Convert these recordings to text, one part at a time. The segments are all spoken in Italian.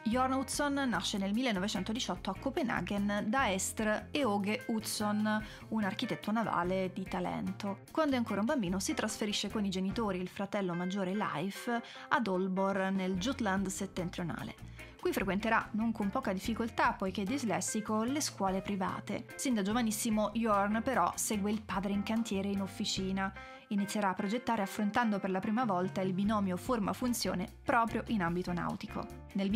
Jorn Utzon nasce nel 1918 a Copenaghen da Ester e Åge Utzon, un architetto navale di talento. Quando è ancora un bambino si trasferisce con i genitori, il fratello maggiore Leif, ad Aalborg nel Jutland settentrionale. Qui frequenterà, non con poca difficoltà poiché dislessico, le scuole private. Sin da giovanissimo Jorn però segue il padre in cantiere e in officina. Inizierà a progettare affrontando per la prima volta il binomio forma-funzione proprio in ambito nautico. Nel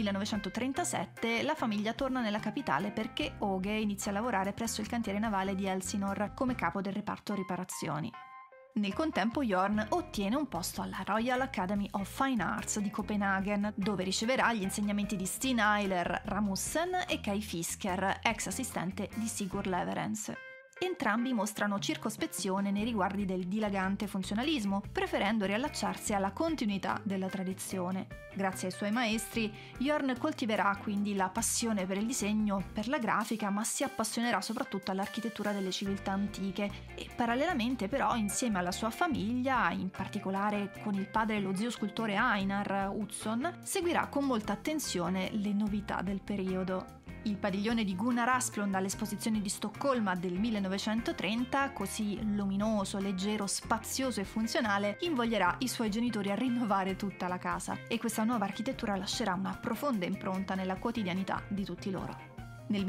1937 la famiglia torna nella capitale perché Åge inizia a lavorare presso il cantiere navale di Elsinore come capo del reparto riparazioni. Nel contempo Jorn ottiene un posto alla Royal Academy of Fine Arts di Copenaghen, dove riceverà gli insegnamenti di Steen Eiler Rasmussen e Kai Fisker, ex assistente di Sigurd Leverens. Entrambi mostrano circospezione nei riguardi del dilagante funzionalismo, preferendo riallacciarsi alla continuità della tradizione. Grazie ai suoi maestri, Jorn coltiverà quindi la passione per il disegno, per la grafica, ma si appassionerà soprattutto all'architettura delle civiltà antiche e parallelamente però insieme alla sua famiglia, in particolare con il padre e lo zio scultore Einar Utzon, seguirà con molta attenzione le novità del periodo. Il padiglione di Gunnar Asplund all'esposizione di Stoccolma del 1930, così luminoso, leggero, spazioso e funzionale, invoglierà i suoi genitori a rinnovare tutta la casa e questa nuova architettura lascerà una profonda impronta nella quotidianità di tutti loro. Nel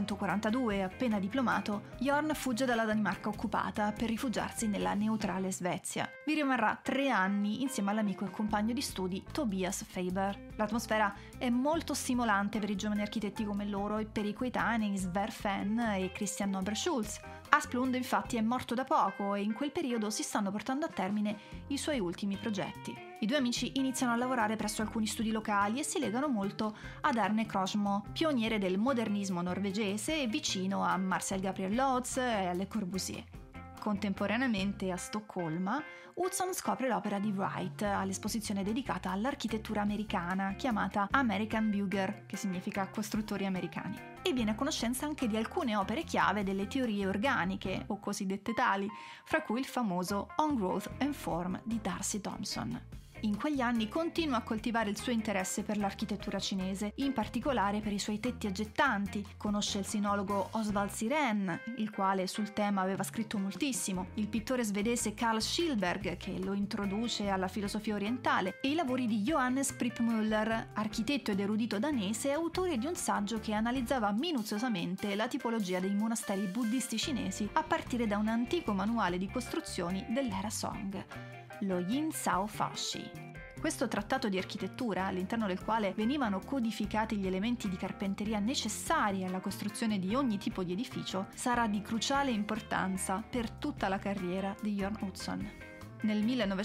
1942, appena diplomato, Jorn fugge dalla Danimarca occupata per rifugiarsi nella neutrale Svezia. Vi rimarrà 3 anni insieme all'amico e compagno di studi Tobias Faber. L'atmosfera è molto stimolante per i giovani architetti come loro e per i coetanei Sverre Fehn e Christian Nobre-Schulz. Asplund infatti è morto da poco e in quel periodo si stanno portando a termine i suoi ultimi progetti. I due amici iniziano a lavorare presso alcuni studi locali e si legano molto ad Erne Krosmo, pioniere del modernismo norvegese e vicino a Marcel Gabriel Lotz e Le Corbusier. Contemporaneamente a Stoccolma, Utzon scopre l'opera di Wright all'esposizione dedicata all'architettura americana chiamata American Bugger, che significa costruttori americani, e viene a conoscenza anche di alcune opere chiave delle teorie organiche, o cosiddette tali, fra cui il famoso On Growth and Form di Darcy Thompson. In quegli anni continua a coltivare il suo interesse per l'architettura cinese, in particolare per i suoi tetti aggettanti. Conosce il sinologo Oswald Siren, il quale sul tema aveva scritto moltissimo, il pittore svedese Carl Schilberg, che lo introduce alla filosofia orientale, e i lavori di Johannes Prippmüller, architetto ed erudito danese, autore di un saggio che analizzava minuziosamente la tipologia dei monasteri buddisti cinesi a partire da un antico manuale di costruzioni dell'era Song, lo Yin Sao Fashi. Questo trattato di architettura, all'interno del quale venivano codificati gli elementi di carpenteria necessari alla costruzione di ogni tipo di edificio, sarà di cruciale importanza per tutta la carriera di Jorn Utzon. Nel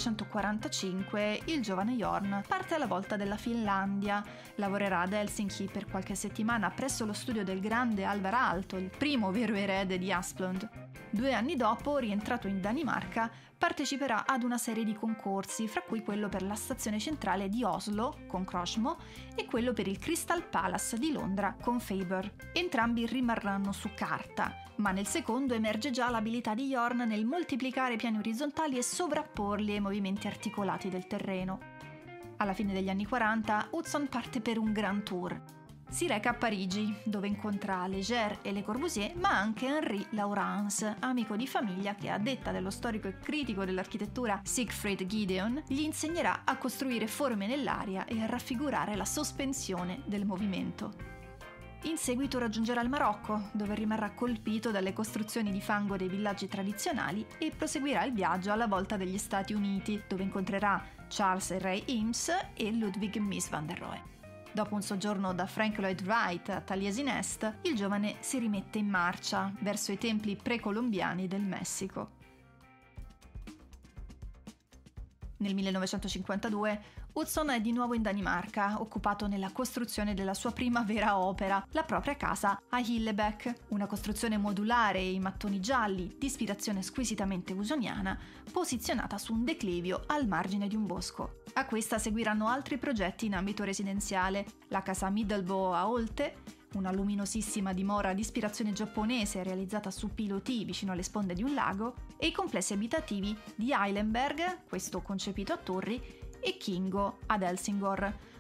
1945 il giovane Jorn parte alla volta della Finlandia, lavorerà ad Helsinki per qualche settimana presso lo studio del grande Alvar Aalto, il primo vero erede di Asplund. 2 anni dopo, rientrato in Danimarca, parteciperà ad una serie di concorsi, fra cui quello per la stazione centrale di Oslo con Krosmo e quello per il Crystal Palace di Londra con Faber. Entrambi rimarranno su carta, ma nel secondo emerge già l'abilità di Jorn nel moltiplicare piani orizzontali e sovrapporli ai movimenti articolati del terreno. Alla fine degli anni 40, Utzon parte per un grand tour. Si reca a Parigi, dove incontra Léger e Le Corbusier, ma anche Henri Laurens, amico di famiglia che, a detta dello storico e critico dell'architettura Siegfried Gideon, gli insegnerà a costruire forme nell'aria e a raffigurare la sospensione del movimento. In seguito raggiungerà il Marocco, dove rimarrà colpito dalle costruzioni di fango dei villaggi tradizionali e proseguirà il viaggio alla volta degli Stati Uniti, dove incontrerà Charles e Ray Eames e Ludwig Mies van der Rohe. Dopo un soggiorno da Frank Lloyd Wright a Taliesin Est, il giovane si rimette in marcia verso i templi precolombiani del Messico. Nel 1952 Utzon è di nuovo in Danimarca, occupato nella costruzione della sua prima vera opera, la propria casa a Hillebeck, una costruzione modulare in mattoni gialli, di ispirazione squisitamente usoniana, posizionata su un declivio al margine di un bosco. A questa seguiranno altri progetti in ambito residenziale, la casa Middelboe a Holte, una luminosissima dimora di ispirazione giapponese realizzata su piloti vicino alle sponde di un lago, e i complessi abitativi di Eilenberg, questo concepito a torri, e Kingo ad Helsingor,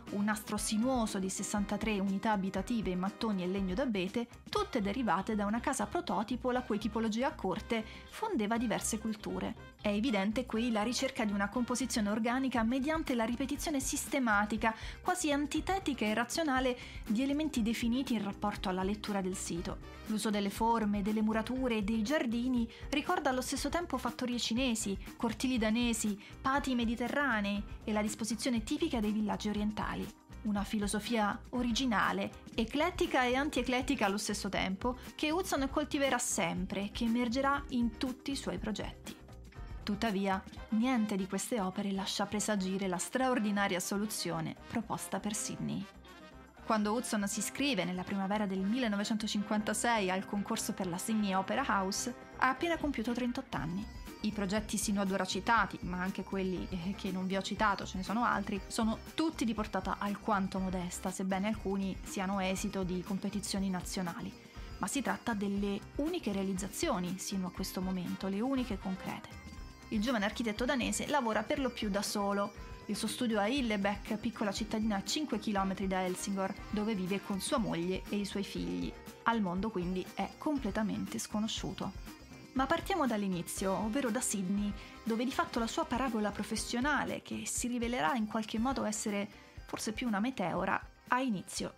un nastro sinuoso di 63 unità abitative in mattoni e legno d'abete, tutte derivate da una casa prototipo la cui tipologia a corte fondeva diverse culture. È evidente qui la ricerca di una composizione organica mediante la ripetizione sistematica, quasi antitetica e razionale, di elementi definiti in rapporto alla lettura del sito. L'uso delle forme, delle murature e dei giardini ricorda allo stesso tempo fattorie cinesi, cortili danesi, pati mediterranei e la disposizione tipica dei villaggi orientali. Una filosofia originale, eclettica e anti-eclettica allo stesso tempo, che Hudson coltiverà sempre e che emergerà in tutti i suoi progetti. Tuttavia, niente di queste opere lascia presagire la straordinaria soluzione proposta per Sydney. Quando Hudson si iscrive nella primavera del 1956 al concorso per la Sydney Opera House, ha appena compiuto 38 anni. I progetti sino ad ora citati, ma anche quelli che non vi ho citato, ce ne sono altri, sono tutti di portata alquanto modesta, sebbene alcuni siano esito di competizioni nazionali. Ma si tratta delle uniche realizzazioni sino a questo momento, le uniche concrete. Il giovane architetto danese lavora per lo più da solo. Il suo studio a Hillebeck, piccola cittadina a 5 km da Helsingør, dove vive con sua moglie e i suoi figli. Al mondo quindi è completamente sconosciuto. Ma partiamo dall'inizio, ovvero da Sydney, dove di fatto la sua parabola professionale, che si rivelerà in qualche modo essere forse più una meteora, ha inizio.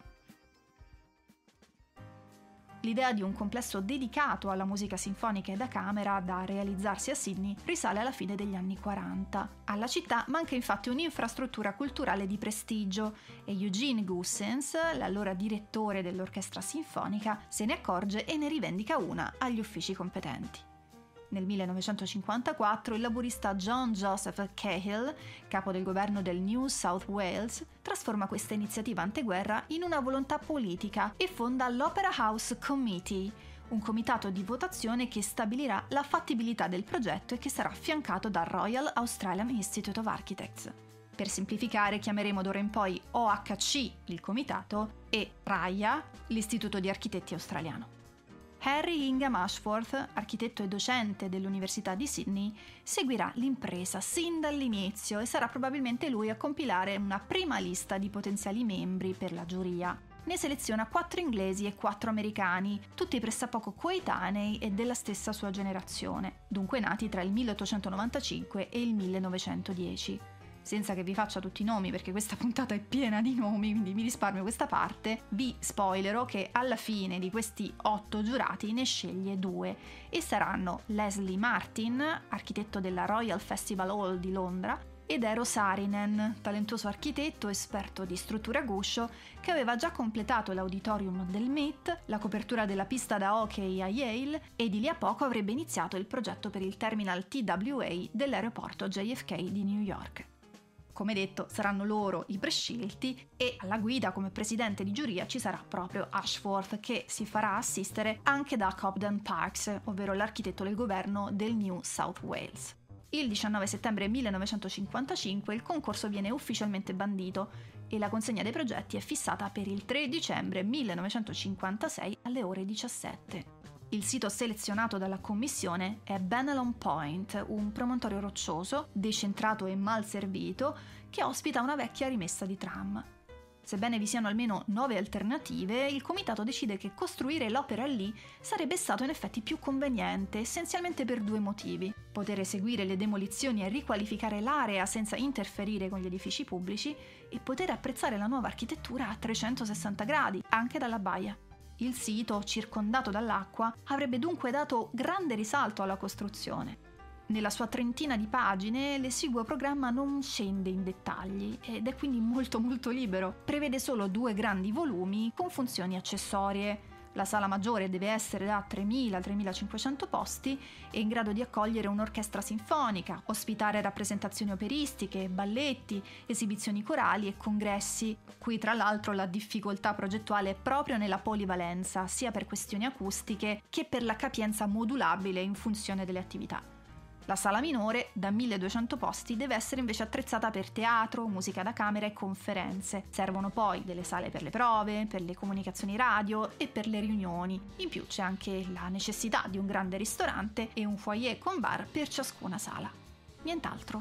L'idea di un complesso dedicato alla musica sinfonica e da camera da realizzarsi a Sydney risale alla fine degli anni 40. Alla città manca infatti un'infrastruttura culturale di prestigio e Eugene Goossens, l'allora direttore dell'orchestra sinfonica, se ne accorge e ne rivendica una agli uffici competenti. Nel 1954 il laburista John Joseph Cahill, capo del governo del New South Wales, trasforma questa iniziativa anteguerra in una volontà politica e fonda l'Opera House Committee, un comitato di votazione che stabilirà la fattibilità del progetto e che sarà affiancato dal Royal Australian Institute of Architects. Per semplificare chiameremo d'ora in poi OHC il comitato e RAIA l'Istituto di Architetti Australiano. Harry Ingham Ashworth, architetto e docente dell'Università di Sydney, seguirà l'impresa sin dall'inizio e sarà probabilmente lui a compilare una prima lista di potenziali membri per la giuria. Ne seleziona 4 inglesi e 4 americani, tutti pressappoco coetanei e della stessa sua generazione, dunque nati tra il 1895 e il 1910. Senza che vi faccia tutti i nomi, perché questa puntata è piena di nomi, quindi mi risparmio questa parte, vi spoilerò che alla fine di questi 8 giurati ne sceglie 2 e saranno Leslie Martin, architetto della Royal Festival Hall di Londra, ed Eero Saarinen, talentuoso architetto esperto di strutture a guscio che aveva già completato l'auditorium del Met, la copertura della pista da hockey a Yale e di lì a poco avrebbe iniziato il progetto per il terminal TWA dell'aeroporto JFK di New York. Come detto, saranno loro i prescelti e alla guida come presidente di giuria ci sarà proprio Ashworth, che si farà assistere anche da Cobden Parkes, ovvero l'architetto del governo del New South Wales. Il 19 settembre 1955 il concorso viene ufficialmente bandito e la consegna dei progetti è fissata per il 3 dicembre 1956 alle ore 17. Il sito selezionato dalla commissione è Bennelong Point, un promontorio roccioso, decentrato e mal servito, che ospita una vecchia rimessa di tram. Sebbene vi siano almeno 9 alternative, il comitato decide che costruire l'opera lì sarebbe stato in effetti più conveniente, essenzialmente per 2 motivi: poter eseguire le demolizioni e riqualificare l'area senza interferire con gli edifici pubblici e poter apprezzare la nuova architettura a 360 gradi, anche dalla baia. Il sito, circondato dall'acqua, avrebbe dunque dato grande risalto alla costruzione. Nella sua trentina di pagine, l'esiguo programma non scende in dettagli ed è quindi molto libero. Prevede solo 2 grandi volumi con funzioni accessorie. La sala maggiore deve essere da 3.000-3.500 posti e in grado di accogliere un'orchestra sinfonica, ospitare rappresentazioni operistiche, balletti, esibizioni corali e congressi. Qui tra l'altro la difficoltà progettuale è proprio nella polivalenza, sia per questioni acustiche che per la capienza modulabile in funzione delle attività. La sala minore, da 1.200 posti, deve essere invece attrezzata per teatro, musica da camera e conferenze. Servono poi delle sale per le prove, per le comunicazioni radio e per le riunioni. In più c'è anche la necessità di un grande ristorante e un foyer con bar per ciascuna sala. Nient'altro.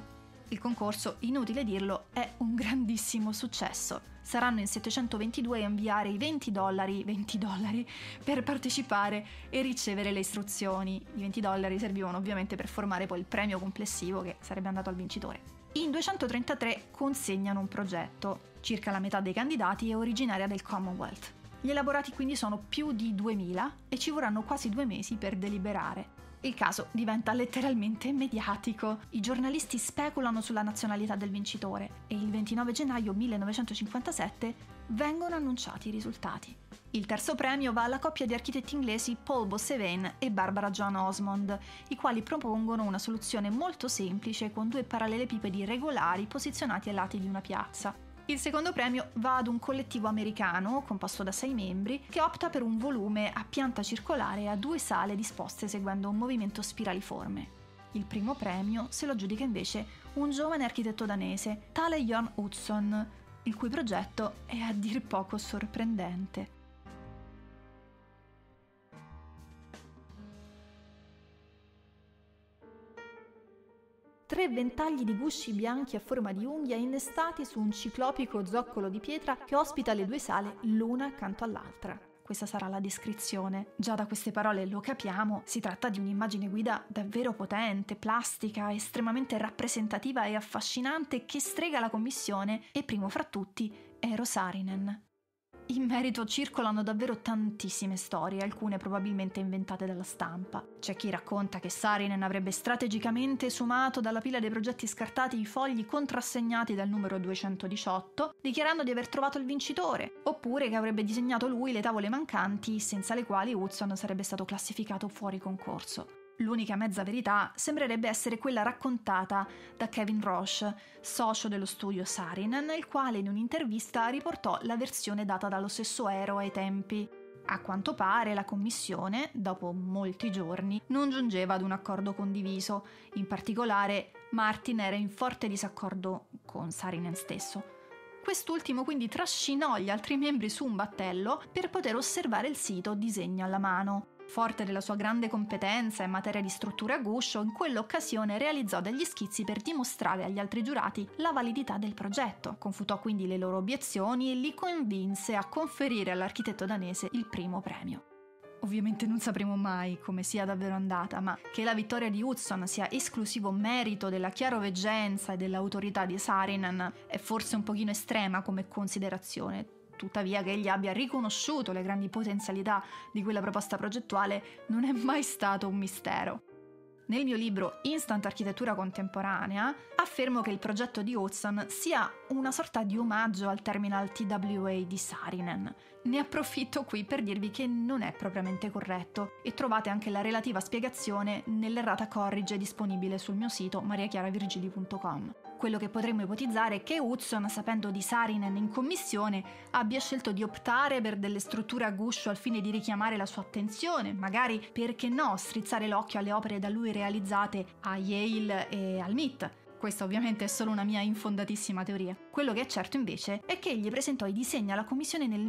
Il concorso, inutile dirlo, è un grandissimo successo. Saranno in 722 a inviare i $20 per partecipare e ricevere le istruzioni. I $20 servivano ovviamente per formare poi il premio complessivo che sarebbe andato al vincitore. In 233 consegnano un progetto. Circa la metà dei candidati è originaria del Commonwealth. Gli elaborati quindi sono più di 2000 e ci vorranno quasi 2 mesi per deliberare. Il caso diventa letteralmente mediatico. I giornalisti speculano sulla nazionalità del vincitore e il 29 gennaio 1957 vengono annunciati i risultati. Il terzo premio va alla coppia di architetti inglesi Paul Bossevin e Barbara John Osmond, i quali propongono una soluzione molto semplice con 2 parallelepipedi regolari posizionati ai lati di una piazza. Il secondo premio va ad un collettivo americano, composto da 6 membri, che opta per un volume a pianta circolare a 2 sale disposte seguendo un movimento spiraliforme. Il primo premio se lo aggiudica invece un giovane architetto danese, tale Jørn Utzon, il cui progetto è a dir poco sorprendente. 3 ventagli di gusci bianchi a forma di unghia innestati su un ciclopico zoccolo di pietra che ospita le 2 sale l'una accanto all'altra. Questa sarà la descrizione. Già da queste parole lo capiamo, si tratta di un'immagine guida davvero potente, plastica, estremamente rappresentativa e affascinante che strega la commissione e primo fra tutti Eero Saarinen. In merito circolano davvero tantissime storie, alcune probabilmente inventate dalla stampa. C'è chi racconta che Saarinen avrebbe strategicamente esumato dalla pila dei progetti scartati i fogli contrassegnati dal numero 218, dichiarando di aver trovato il vincitore, oppure che avrebbe disegnato lui le tavole mancanti, senza le quali Utzon sarebbe stato classificato fuori concorso. L'unica mezza verità sembrerebbe essere quella raccontata da Kevin Roche, socio dello studio Saarinen, il quale in un'intervista riportò la versione data dallo stesso Eero ai tempi. A quanto pare la commissione, dopo molti giorni, non giungeva ad un accordo condiviso. In particolare, Martin era in forte disaccordo con Saarinen stesso. Quest'ultimo quindi trascinò gli altri membri su un battello per poter osservare il sito disegno alla mano. Forte della sua grande competenza in materia di strutture a guscio, in quell'occasione realizzò degli schizzi per dimostrare agli altri giurati la validità del progetto, confutò quindi le loro obiezioni e li convinse a conferire all'architetto danese il primo premio. Ovviamente non sapremo mai come sia davvero andata, ma che la vittoria di Utzon sia esclusivo merito della chiaroveggenza e dell'autorità di Saarinen è forse un pochino estrema come considerazione. Tuttavia che egli abbia riconosciuto le grandi potenzialità di quella proposta progettuale non è mai stato un mistero. Nel mio libro Instant Architettura Contemporanea affermo che il progetto di Utzon sia una sorta di omaggio al terminal TWA di Saarinen. Ne approfitto qui per dirvi che non è propriamente corretto e trovate anche la relativa spiegazione nell'errata corrige disponibile sul mio sito mariachiaravirgili.com. Quello che potremmo ipotizzare è che Utzon, sapendo di Saarinen in commissione, abbia scelto di optare per delle strutture a guscio al fine di richiamare la sua attenzione, magari, perché no, strizzare l'occhio alle opere da lui realizzate a Yale e al MIT. Questa ovviamente è solo una mia infondatissima teoria. Quello che è certo invece è che egli presentò i disegni alla commissione nel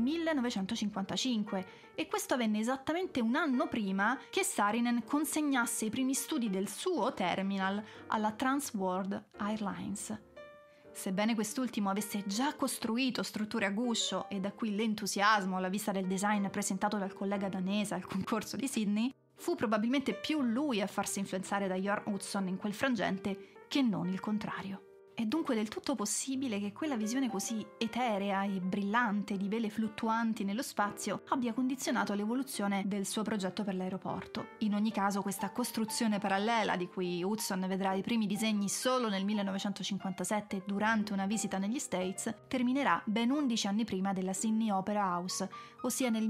1955 e questo avvenne esattamente un anno prima che Saarinen consegnasse i primi studi del suo terminal alla Trans World Airlines. Sebbene quest'ultimo avesse già costruito strutture a guscio e da qui l'entusiasmo alla vista del design presentato dal collega danese al concorso di Sydney, fu probabilmente più lui a farsi influenzare da Jørn Utzon in quel frangente che non il contrario. È dunque del tutto possibile che quella visione così eterea e brillante di vele fluttuanti nello spazio abbia condizionato l'evoluzione del suo progetto per l'aeroporto. In ogni caso, questa costruzione parallela, di cui Utzon vedrà i primi disegni solo nel 1957 durante una visita negli States, terminerà ben 11 anni prima della Sydney Opera House, ossia nel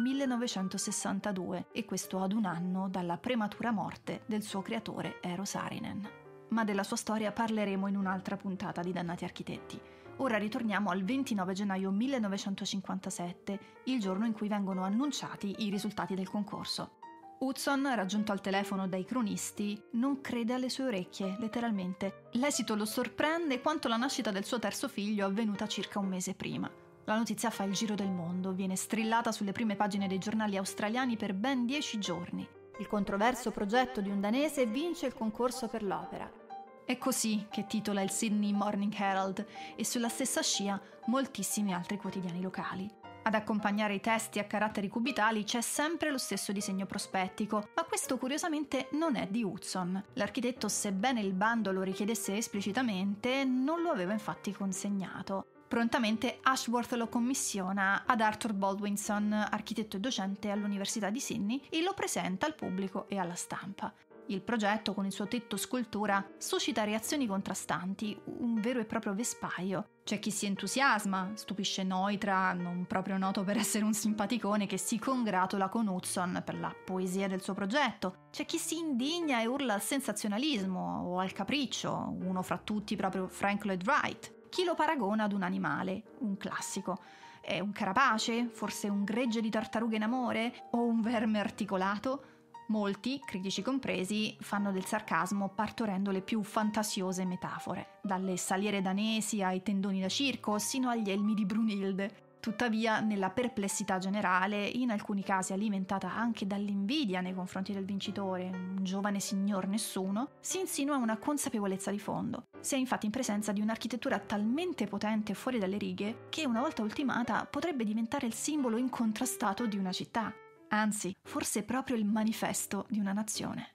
1962, e questo ad un anno dalla prematura morte del suo creatore Eero Saarinen. Ma della sua storia parleremo in un'altra puntata di Dannati Architetti. Ora ritorniamo al 29 gennaio 1957, il giorno in cui vengono annunciati i risultati del concorso. Utzon, raggiunto al telefono dai cronisti, non crede alle sue orecchie, letteralmente. L'esito lo sorprende quanto la nascita del suo terzo figlio avvenuta circa un mese prima. La notizia fa il giro del mondo, viene strillata sulle prime pagine dei giornali australiani per ben 10 giorni. Il controverso progetto di un danese vince il concorso per l'opera. È così che titola il Sydney Morning Herald e sulla stessa scia moltissimi altri quotidiani locali. Ad accompagnare i testi a caratteri cubitali c'è sempre lo stesso disegno prospettico, ma questo curiosamente non è di Hudson. L'architetto, sebbene il bando lo richiedesse esplicitamente, non lo aveva infatti consegnato. Prontamente Ashworth lo commissiona ad Arthur Baldwinson, architetto e docente all'Università di Sydney, e lo presenta al pubblico e alla stampa. Il progetto, con il suo tetto scultura, suscita reazioni contrastanti, un vero e proprio vespaio. C'è chi si entusiasma, stupisce Neutra, non proprio noto per essere un simpaticone, che si congratula con Hudson per la poesia del suo progetto. C'è chi si indigna e urla al sensazionalismo o al capriccio, uno fra tutti proprio Frank Lloyd Wright. Chi lo paragona ad un animale, un classico. È un carapace? Forse un gregge di tartarughe in amore? O un verme articolato? Molti, critici compresi, fanno del sarcasmo partorendo le più fantasiose metafore, dalle saliere danesi ai tendoni da circo, sino agli elmi di Brunilde. Tuttavia, nella perplessità generale, in alcuni casi alimentata anche dall'invidia nei confronti del vincitore, un giovane signor nessuno, si insinua una consapevolezza di fondo. Si è infatti in presenza di un'architettura talmente potente e fuori dalle righe che, una volta ultimata, potrebbe diventare il simbolo incontrastato di una città. Anzi, forse proprio il manifesto di una nazione.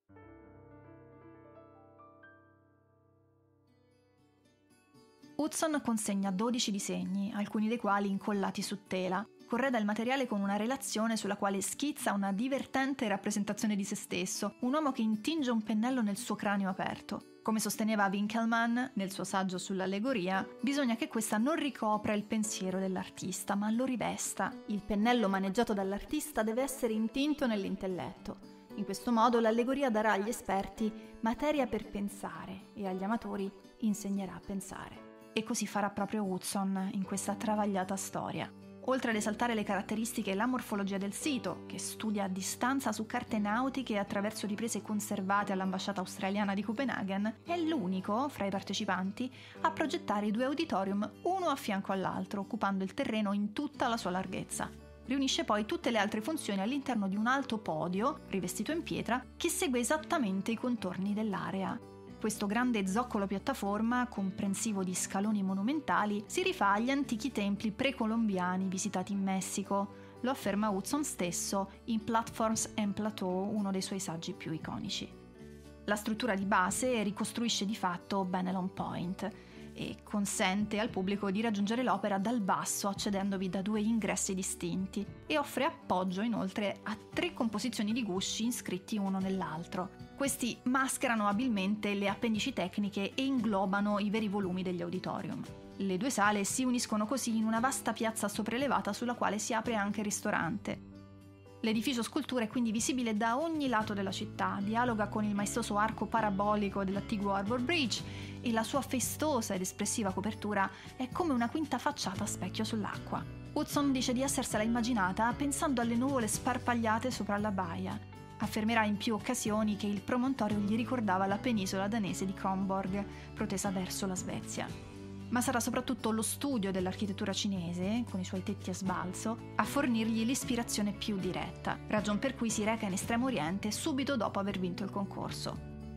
Hudson consegna 12 disegni, alcuni dei quali incollati su tela. Correda il materiale con una relazione sulla quale schizza una divertente rappresentazione di se stesso, un uomo che intinge un pennello nel suo cranio aperto. Come sosteneva Winkelmann nel suo saggio sull'allegoria, bisogna che questa non ricopra il pensiero dell'artista, ma lo rivesta. Il pennello maneggiato dall'artista deve essere intinto nell'intelletto. In questo modo l'allegoria darà agli esperti materia per pensare e agli amatori insegnerà a pensare. E così farà proprio Hudson in questa travagliata storia. Oltre ad esaltare le caratteristiche e la morfologia del sito, che studia a distanza su carte nautiche attraverso riprese conservate all'ambasciata australiana di Copenaghen, è l'unico, fra i partecipanti, a progettare i 2 auditorium uno a fianco all'altro, occupando il terreno in tutta la sua larghezza. Riunisce poi tutte le altre funzioni all'interno di un alto podio, rivestito in pietra, che segue esattamente i contorni dell'area. Questo grande zoccolo piattaforma, comprensivo di scaloni monumentali, si rifà agli antichi templi precolombiani visitati in Messico. Lo afferma Hudson stesso in Platforms and Plateau, uno dei suoi saggi più iconici. La struttura di base ricostruisce di fatto Bennelong Point e consente al pubblico di raggiungere l'opera dal basso accedendovi da 2 ingressi distinti, e offre appoggio inoltre a 3 composizioni di gusci iscritti uno nell'altro. Questi mascherano abilmente le appendici tecniche e inglobano i veri volumi degli auditorium. Le 2 sale si uniscono così in una vasta piazza sopraelevata sulla quale si apre anche il ristorante. L'edificio scultura è quindi visibile da ogni lato della città, dialoga con il maestoso arco parabolico dell'attiguo Harbour Bridge e la sua festosa ed espressiva copertura è come una quinta facciata a specchio sull'acqua. Hudson dice di essersela immaginata pensando alle nuvole sparpagliate sopra la baia. Affermerà in più occasioni che il promontorio gli ricordava la penisola danese di Kronborg, protesa verso la Svezia. Ma sarà soprattutto lo studio dell'architettura cinese, con i suoi tetti a sbalzo, a fornirgli l'ispirazione più diretta, ragion per cui si reca in Estremo Oriente subito dopo aver vinto il concorso.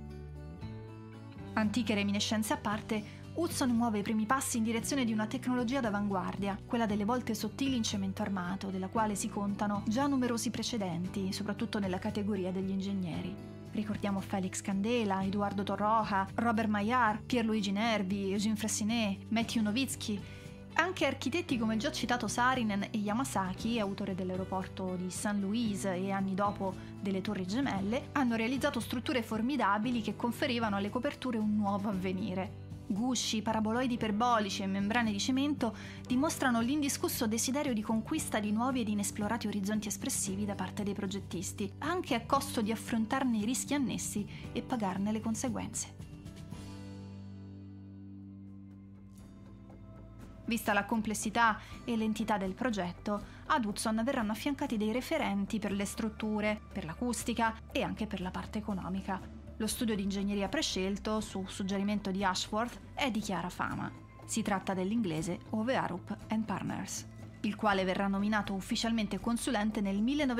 Antiche reminiscenze a parte, Hudson muove i primi passi in direzione di una tecnologia d'avanguardia, quella delle volte sottili in cemento armato, della quale si contano già numerosi precedenti, soprattutto nella categoria degli ingegneri. Ricordiamo Félix Candela, Eduardo Torroja, Robert Maillard, Pierluigi Nervi, Eugène Freyssinet, Matthew Novitsky. Anche architetti come il già citato Saarinen e Yamasaki, autore dell'aeroporto di St. Louis e anni dopo delle Torri Gemelle, hanno realizzato strutture formidabili che conferivano alle coperture un nuovo avvenire. Gusci, paraboloidi iperbolici e membrane di cemento dimostrano l'indiscusso desiderio di conquista di nuovi ed inesplorati orizzonti espressivi da parte dei progettisti, anche a costo di affrontarne i rischi annessi e pagarne le conseguenze. Vista la complessità e l'entità del progetto, ad Hudson verranno affiancati dei referenti per le strutture, per l'acustica e anche per la parte economica. Lo studio di ingegneria prescelto, su suggerimento di Ashworth, è di chiara fama. Si tratta dell'inglese Ove Arup & Partners. il quale verrà nominato ufficialmente consulente nel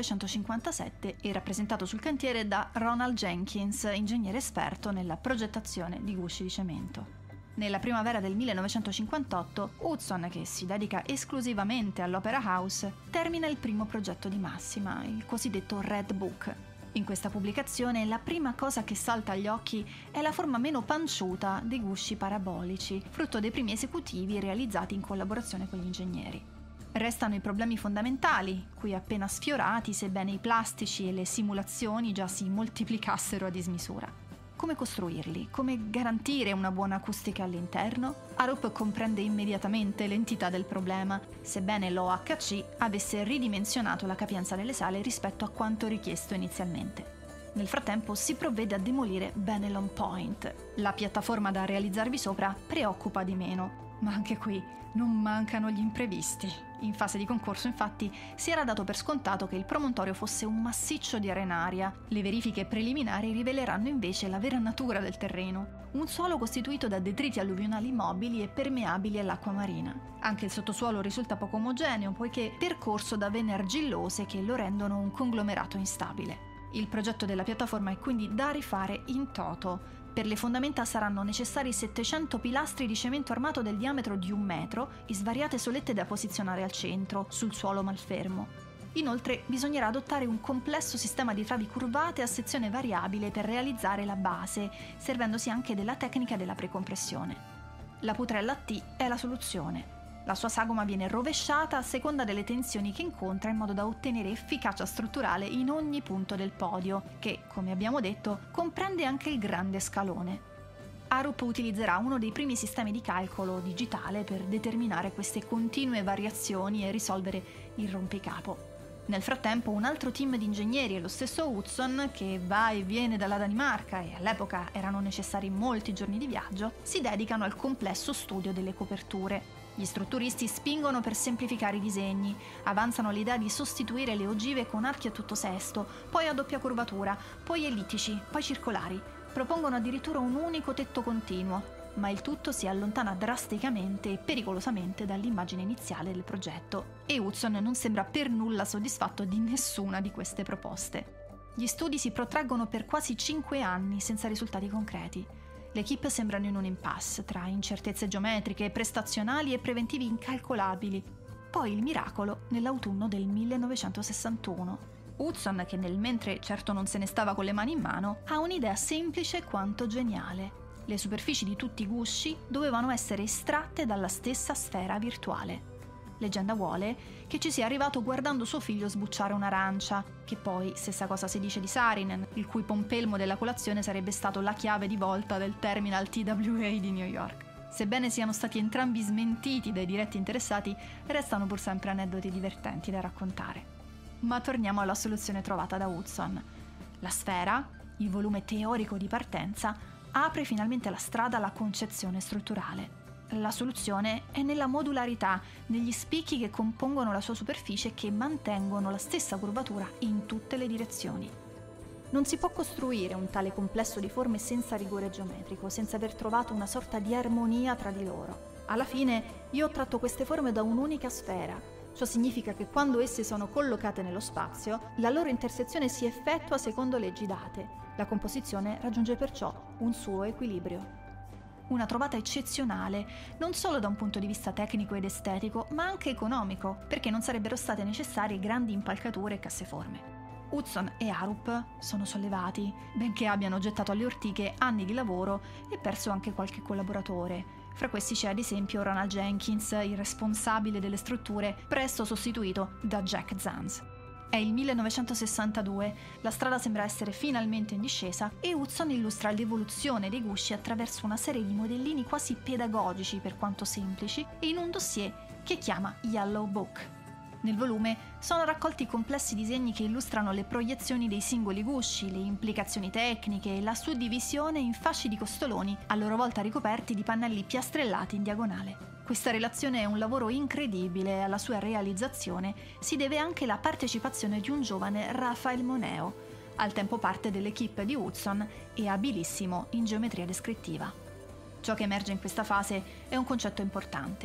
1957 e rappresentato sul cantiere da Ronald Jenkins, ingegnere esperto nella progettazione di gusci di cemento. Nella primavera del 1958, Hudson, che si dedica esclusivamente all'Opera House, termina il primo progetto di massima, il cosiddetto Red Book. In questa pubblicazione la prima cosa che salta agli occhi è la forma meno panciuta dei gusci parabolici, frutto dei primi esecutivi realizzati in collaborazione con gli ingegneri. Restano i problemi fondamentali, qui appena sfiorati, sebbene i plastici e le simulazioni già si moltiplicassero a dismisura. Come costruirli? Come garantire una buona acustica all'interno? Arup comprende immediatamente l'entità del problema, sebbene l'OHC avesse ridimensionato la capienza delle sale rispetto a quanto richiesto inizialmente. Nel frattempo si provvede a demolire Bennelong Point. La piattaforma da realizzarvi sopra preoccupa di meno, ma anche qui non mancano gli imprevisti. In fase di concorso, infatti, si era dato per scontato che il promontorio fosse un massiccio di arenaria. Le verifiche preliminari riveleranno invece la vera natura del terreno, un suolo costituito da detriti alluvionali mobili e permeabili all'acqua marina. Anche il sottosuolo risulta poco omogeneo, poiché percorso da vene argillose che lo rendono un conglomerato instabile. Il progetto della piattaforma è quindi da rifare in toto. Per le fondamenta saranno necessari 700 pilastri di cemento armato del diametro di 1 metro e svariate solette da posizionare al centro, sul suolo malfermo. Inoltre bisognerà adottare un complesso sistema di travi curvate a sezione variabile per realizzare la base, servendosi anche della tecnica della precompressione. La putrella T è la soluzione. La sua sagoma viene rovesciata a seconda delle tensioni che incontra in modo da ottenere efficacia strutturale in ogni punto del podio, che, come abbiamo detto, comprende anche il grande scalone. Arup utilizzerà uno dei primi sistemi di calcolo digitale per determinare queste continue variazioni e risolvere il rompicapo. Nel frattempo un altro team di ingegneri e lo stesso Hudson, che va e viene dalla Danimarca e all'epoca erano necessari molti giorni di viaggio, si dedicano al complesso studio delle coperture. Gli strutturisti spingono per semplificare i disegni, avanzano l'idea di sostituire le ogive con archi a tutto sesto, poi a doppia curvatura, poi ellittici, poi circolari. Propongono addirittura un unico tetto continuo, ma il tutto si allontana drasticamente e pericolosamente dall'immagine iniziale del progetto, e Hudson non sembra per nulla soddisfatto di nessuna di queste proposte. Gli studi si protraggono per quasi 5 anni senza risultati concreti. L'equipe sembrano in un impasse tra incertezze geometriche, prestazionali e preventivi incalcolabili. Poi il miracolo nell'autunno del 1961. Hudson, che nel mentre certo non se ne stava con le mani in mano, ha un'idea semplice quanto geniale. Le superfici di tutti i gusci dovevano essere estratte dalla stessa sfera virtuale. Leggenda vuole che ci sia arrivato guardando suo figlio sbucciare un'arancia, che poi stessa cosa si dice di Saarinen, il cui pompelmo della colazione sarebbe stato la chiave di volta del terminal TWA di New York. Sebbene siano stati entrambi smentiti dai diretti interessati, restano pur sempre aneddoti divertenti da raccontare. Ma torniamo alla soluzione trovata da Hudson. La sfera, il volume teorico di partenza, apre finalmente la strada alla concezione strutturale. La soluzione è nella modularità, negli spicchi che compongono la sua superficie e che mantengono la stessa curvatura in tutte le direzioni. Non si può costruire un tale complesso di forme senza rigore geometrico, senza aver trovato una sorta di armonia tra di loro. Alla fine io ho tratto queste forme da un'unica sfera. Ciò significa che quando esse sono collocate nello spazio, la loro intersezione si effettua secondo leggi date. La composizione raggiunge perciò un suo equilibrio. Una trovata eccezionale, non solo da un punto di vista tecnico ed estetico, ma anche economico, perché non sarebbero state necessarie grandi impalcature e casseforme. Hudson e Arup sono sollevati, benché abbiano gettato alle ortiche anni di lavoro e perso anche qualche collaboratore. Fra questi c'è ad esempio Ronald Jenkins, il responsabile delle strutture, presto sostituito da Jack Zanz. È il 1962, la strada sembra essere finalmente in discesa e Hudson illustra l'evoluzione dei gusci attraverso una serie di modellini quasi pedagogici per quanto semplici e in un dossier che chiama Yellow Book. Nel volume sono raccolti complessi disegni che illustrano le proiezioni dei singoli gusci, le implicazioni tecniche e la suddivisione in fasci di costoloni, a loro volta ricoperti di pannelli piastrellati in diagonale. Questa relazione è un lavoro incredibile e alla sua realizzazione si deve anche la partecipazione di un giovane Raphael Moneo, al tempo parte dell'equipe di Hudson e abilissimo in geometria descrittiva. Ciò che emerge in questa fase è un concetto importante.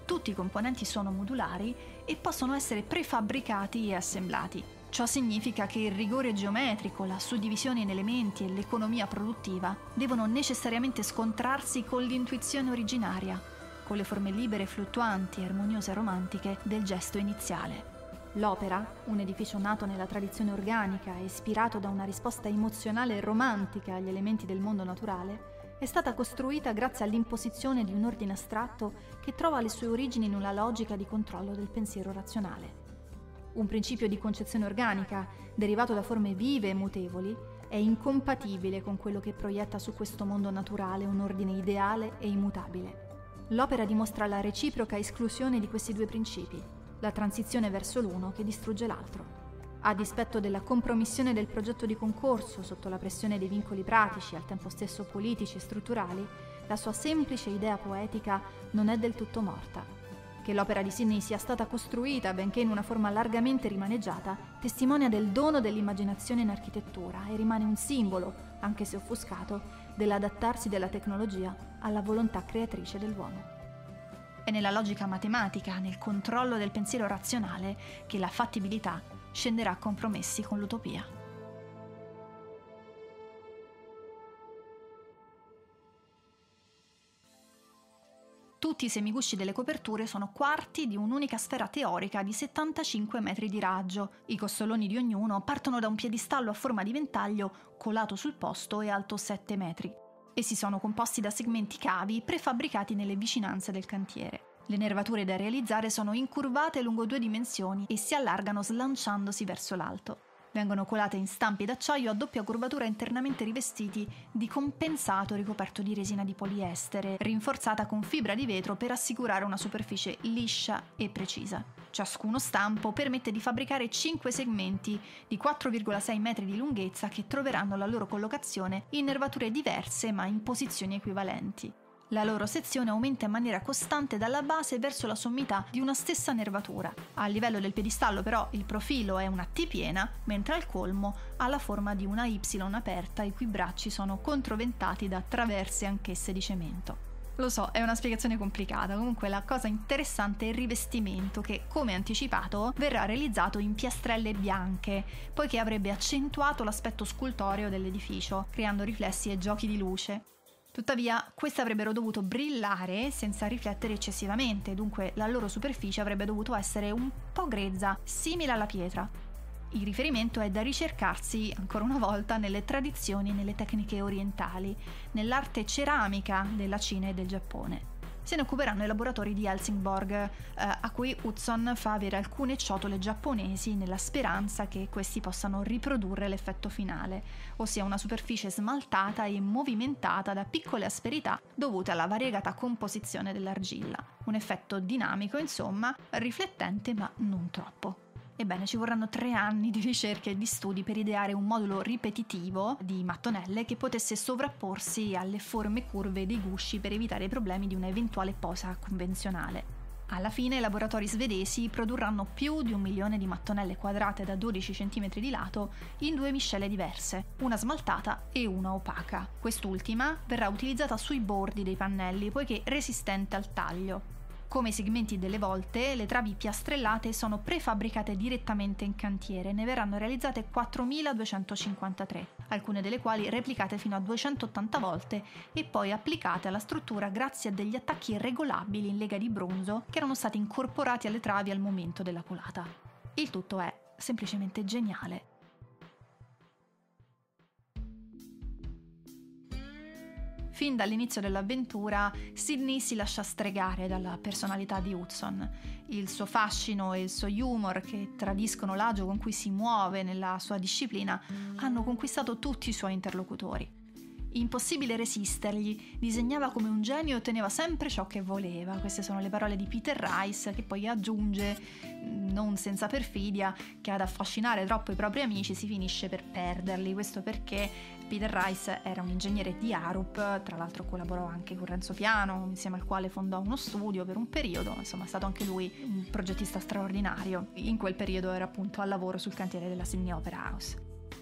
Tutti i componenti sono modulari e possono essere prefabbricati e assemblati. Ciò significa che il rigore geometrico, la suddivisione in elementi e l'economia produttiva devono necessariamente scontrarsi con l'intuizione originaria, con le forme libere, fluttuanti, armoniose e romantiche del gesto iniziale. L'opera, un edificio nato nella tradizione organica e ispirato da una risposta emozionale e romantica agli elementi del mondo naturale, è stata costruita grazie all'imposizione di un ordine astratto che trova le sue origini in una logica di controllo del pensiero razionale. Un principio di concezione organica, derivato da forme vive e mutevoli, è incompatibile con quello che proietta su questo mondo naturale un ordine ideale e immutabile. L'opera dimostra la reciproca esclusione di questi due principi, la transizione verso l'uno che distrugge l'altro. A dispetto della compromissione del progetto di concorso sotto la pressione dei vincoli pratici, al tempo stesso politici e strutturali, la sua semplice idea poetica non è del tutto morta. Che l'opera di Sidney sia stata costruita, benché in una forma largamente rimaneggiata, testimonia del dono dell'immaginazione in architettura e rimane un simbolo, anche se offuscato, dell'adattarsi della tecnologia alla volontà creatrice dell'uomo. È nella logica matematica, nel controllo del pensiero razionale, che la fattibilità scenderà a compromessi con l'utopia. Tutti i semigusci delle coperture sono quarti di un'unica sfera teorica di 75 metri di raggio. I costoloni di ognuno partono da un piedistallo a forma di ventaglio colato sul posto e alto 7 metri. Essi sono composti da segmenti cavi prefabbricati nelle vicinanze del cantiere. Le nervature da realizzare sono incurvate lungo 2 dimensioni e si allargano slanciandosi verso l'alto. Vengono colate in stampi d'acciaio a doppia curvatura internamente rivestiti di compensato ricoperto di resina di poliestere, rinforzata con fibra di vetro per assicurare una superficie liscia e precisa. Ciascuno stampo permette di fabbricare 5 segmenti di 4,6 metri di lunghezza che troveranno la loro collocazione in nervature diverse ma in posizioni equivalenti. La loro sezione aumenta in maniera costante dalla base verso la sommità di una stessa nervatura. A livello del piedistallo però il profilo è una T piena, mentre al colmo ha la forma di una Y aperta i cui bracci sono controventati da traverse anch'esse di cemento. Lo so, è una spiegazione complicata, comunque la cosa interessante è il rivestimento che, come anticipato, verrà realizzato in piastrelle bianche, poiché avrebbe accentuato l'aspetto scultoreo dell'edificio, creando riflessi e giochi di luce. Tuttavia, queste avrebbero dovuto brillare senza riflettere eccessivamente, dunque la loro superficie avrebbe dovuto essere un po' grezza, simile alla pietra. Il riferimento è da ricercarsi, ancora una volta, nelle tradizioni e nelle tecniche orientali, nell'arte ceramica della Cina e del Giappone. Se ne occuperanno i laboratori di Helsingborg, a cui Utzon fa avere alcune ciotole giapponesi nella speranza che questi possano riprodurre l'effetto finale, ossia una superficie smaltata e movimentata da piccole asperità dovute alla variegata composizione dell'argilla. Un effetto dinamico, insomma, riflettente ma non troppo. Ebbene, ci vorranno 3 anni di ricerche e di studi per ideare un modulo ripetitivo di mattonelle che potesse sovrapporsi alle forme curve dei gusci per evitare i problemi di un'eventuale posa convenzionale. Alla fine i laboratori svedesi produrranno più di 1 milione di mattonelle quadrate da 12 cm di lato in 2 miscele diverse, una smaltata e una opaca. Quest'ultima verrà utilizzata sui bordi dei pannelli poiché resistente al taglio. Come i segmenti delle volte, le travi piastrellate sono prefabbricate direttamente in cantiere, ne verranno realizzate 4.253, alcune delle quali replicate fino a 280 volte e poi applicate alla struttura grazie a degli attacchi regolabili in lega di bronzo che erano stati incorporati alle travi al momento della colata. Il tutto è semplicemente geniale. Fin dall'inizio dell'avventura, Sidney si lascia stregare dalla personalità di Utzon. Il suo fascino e il suo humor, che tradiscono l'agio con cui si muove nella sua disciplina, hanno conquistato tutti i suoi interlocutori. Impossibile resistergli, disegnava come un genio e otteneva sempre ciò che voleva. Queste sono le parole di Peter Rice, che poi aggiunge, non senza perfidia, che ad affascinare troppo i propri amici si finisce per perderli. Questo perché Peter Rice era un ingegnere di Arup, tra l'altro collaborò anche con Renzo Piano, insieme al quale fondò uno studio per un periodo, insomma è stato anche lui un progettista straordinario. In quel periodo era appunto al lavoro sul cantiere della Sydney Opera House.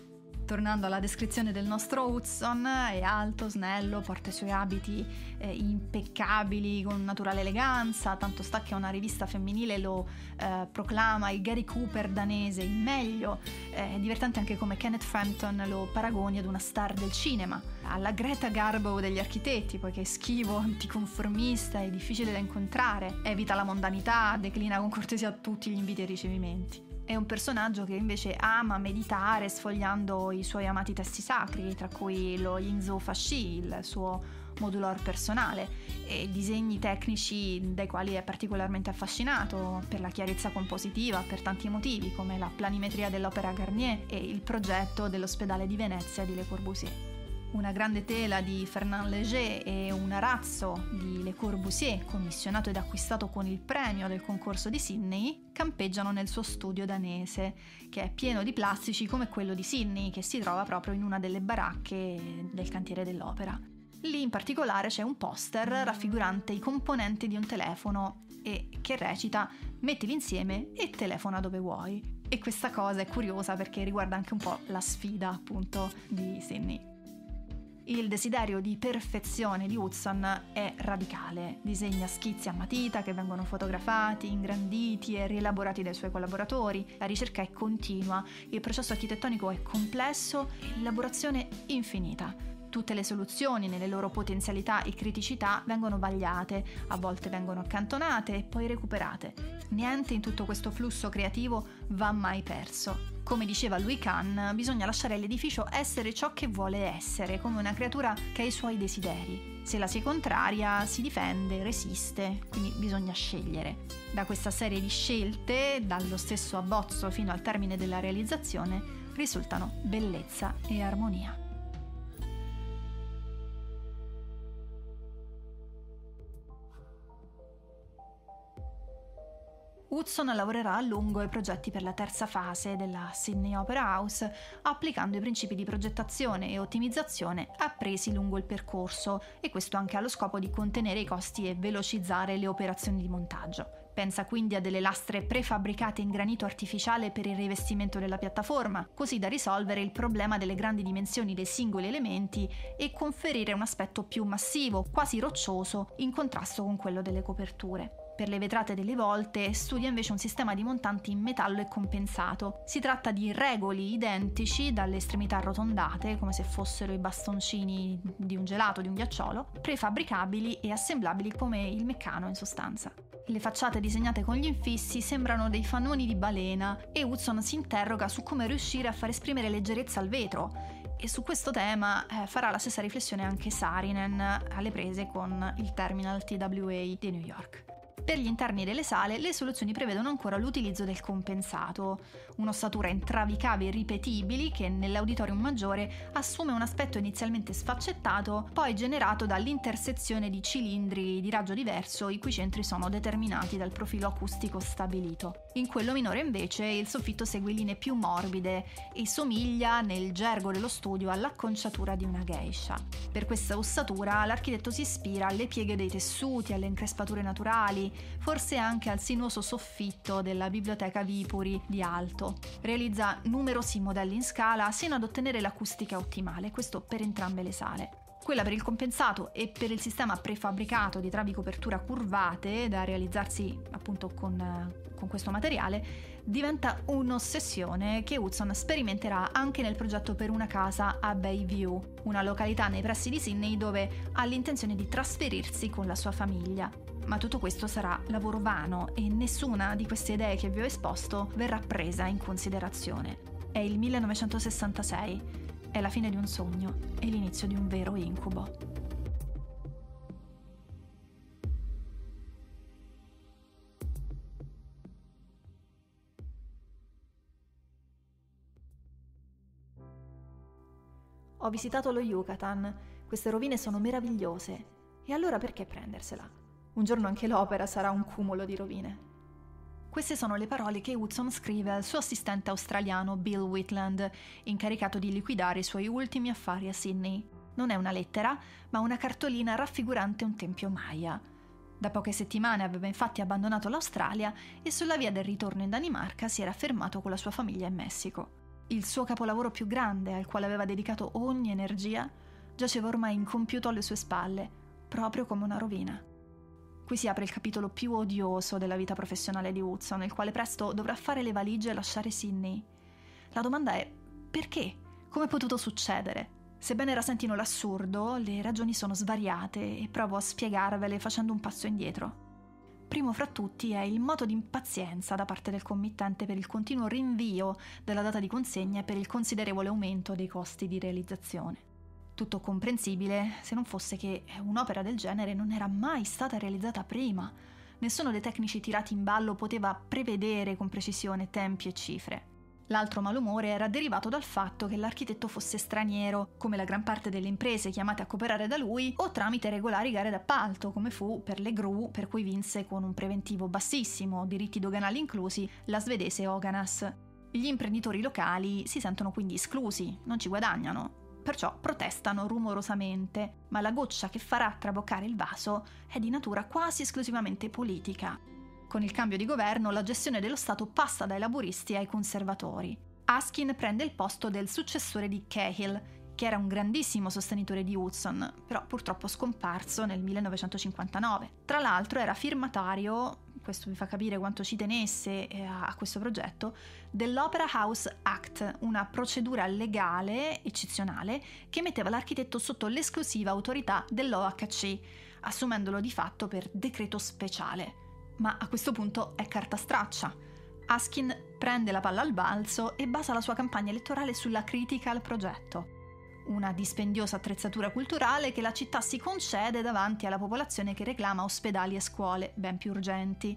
Tornando alla descrizione del nostro Hudson, è alto, snello, porta i suoi abiti impeccabili con naturale eleganza, tanto sta che una rivista femminile lo proclama il Gary Cooper danese, il meglio. È divertente anche come Kenneth Frampton lo paragoni ad una star del cinema, alla Greta Garbo degli architetti, poiché è schivo, anticonformista e difficile da incontrare, evita la mondanità, declina con cortesia tutti gli inviti ai ricevimenti. È un personaggio che invece ama meditare sfogliando i suoi amati testi sacri, tra cui lo Yingzhou Fashi, il suo modulor personale, e disegni tecnici dai quali è particolarmente affascinato per la chiarezza compositiva, per tanti motivi, come la planimetria dell'Opera Garnier e il progetto dell'ospedale di Venezia di Le Corbusier. Una grande tela di Fernand Léger e un arazzo di Le Corbusier, commissionato ed acquistato con il premio del concorso di Sydney, campeggiano nel suo studio danese, che è pieno di plastici come quello di Sydney, che si trova proprio in una delle baracche del cantiere dell'opera. Lì in particolare c'è un poster raffigurante i componenti di un telefono e che recita «Mettili insieme e telefona dove vuoi». E questa cosa è curiosa perché riguarda anche un po' la sfida, appunto, di Sydney. Il desiderio di perfezione di Hudson è radicale, disegna schizzi a matita che vengono fotografati, ingranditi e rielaborati dai suoi collaboratori, la ricerca è continua, il processo architettonico è complesso e l'elaborazione infinita. Tutte le soluzioni nelle loro potenzialità e criticità vengono vagliate, a volte vengono accantonate e poi recuperate. Niente in tutto questo flusso creativo va mai perso. Come diceva Louis Kahn, bisogna lasciare all'edificio essere ciò che vuole essere, come una creatura che ha i suoi desideri. Se la si è contraria, si difende, resiste, quindi bisogna scegliere. Da questa serie di scelte, dallo stesso abbozzo fino al termine della realizzazione, risultano bellezza e armonia. Hudson lavorerà a lungo ai progetti per la terza fase della Sydney Opera House, applicando i principi di progettazione e ottimizzazione appresi lungo il percorso, e questo anche allo scopo di contenere i costi e velocizzare le operazioni di montaggio. Pensa quindi a delle lastre prefabbricate in granito artificiale per il rivestimento della piattaforma, così da risolvere il problema delle grandi dimensioni dei singoli elementi e conferire un aspetto più massivo, quasi roccioso, in contrasto con quello delle coperture. Per le vetrate delle volte studia invece un sistema di montanti in metallo e compensato. Si tratta di regoli identici dalle estremità arrotondate, come se fossero i bastoncini di un gelato, di un ghiacciolo, prefabbricabili e assemblabili come il meccano in sostanza. Le facciate disegnate con gli infissi sembrano dei fanoni di balena e Hudson si interroga su come riuscire a far esprimere leggerezza al vetro. E su questo tema farà la stessa riflessione anche Saarinen alle prese con il Terminal TWA di New York. Per gli interni delle sale, le soluzioni prevedono ancora l'utilizzo del compensato, un'ossatura in travi cavi ripetibili che nell'auditorium maggiore assume un aspetto inizialmente sfaccettato, poi generato dall'intersezione di cilindri di raggio diverso i cui centri sono determinati dal profilo acustico stabilito. In quello minore invece il soffitto segue linee più morbide e somiglia nel gergo dello studio all'acconciatura di una geisha. Per questa ossatura l'architetto si ispira alle pieghe dei tessuti, alle increspature naturali, forse anche al sinuoso soffitto della biblioteca Vipuri di Alto. Realizza numerosi modelli in scala sino ad ottenere l'acustica ottimale, questo per entrambe le sale. Quella per il compensato e per il sistema prefabbricato di travi copertura curvate, da realizzarsi appunto con questo materiale, diventa un'ossessione che Hudson sperimenterà anche nel progetto per una casa a Bayview, una località nei pressi di Sydney dove ha l'intenzione di trasferirsi con la sua famiglia. Ma tutto questo sarà lavoro vano e nessuna di queste idee che vi ho esposto verrà presa in considerazione. È il 1966, è la fine di un sogno e l'inizio di un vero incubo. Ho visitato lo Yucatan, queste rovine sono meravigliose, e allora perché prendersela? Un giorno anche l'opera sarà un cumulo di rovine. Queste sono le parole che Hudson scrive al suo assistente australiano Bill Whitland, incaricato di liquidare i suoi ultimi affari a Sydney. Non è una lettera, ma una cartolina raffigurante un tempio Maya. Da poche settimane aveva infatti abbandonato l'Australia e sulla via del ritorno in Danimarca si era fermato con la sua famiglia in Messico. Il suo capolavoro più grande, al quale aveva dedicato ogni energia, giaceva ormai incompiuto alle sue spalle, proprio come una rovina. Qui si apre il capitolo più odioso della vita professionale di Hudson, nel quale presto dovrà fare le valigie e lasciare Sydney. La domanda è: perché? Come è potuto succedere? Sebbene rasentino l'assurdo, le ragioni sono svariate e provo a spiegarvele facendo un passo indietro. Primo fra tutti è il moto di impazienza da parte del committente per il continuo rinvio della data di consegna e per il considerevole aumento dei costi di realizzazione. Tutto comprensibile se non fosse che un'opera del genere non era mai stata realizzata prima. Nessuno dei tecnici tirati in ballo poteva prevedere con precisione tempi e cifre. L'altro malumore era derivato dal fatto che l'architetto fosse straniero, come la gran parte delle imprese chiamate a cooperare da lui, o tramite regolari gare d'appalto, come fu per le gru, per cui vinse con un preventivo bassissimo, diritti doganali inclusi, la svedese Höganäs. Gli imprenditori locali si sentono quindi esclusi, non ci guadagnano, perciò protestano rumorosamente, ma la goccia che farà traboccare il vaso è di natura quasi esclusivamente politica. Con il cambio di governo, la gestione dello Stato passa dai laburisti ai conservatori. Askin prende il posto del successore di Cahill, che era un grandissimo sostenitore di Hudson, però purtroppo scomparso nel 1959. Tra l'altro era firmatario, questo vi fa capire quanto ci tenesse a questo progetto, dell'Opera House Act, una procedura legale eccezionale che metteva l'architetto sotto l'esclusiva autorità dell'OHC, assumendolo di fatto per decreto speciale. Ma a questo punto è carta straccia. Askin prende la palla al balzo e basa la sua campagna elettorale sulla critica al progetto. Una dispendiosa attrezzatura culturale che la città si concede davanti alla popolazione che reclama ospedali e scuole ben più urgenti.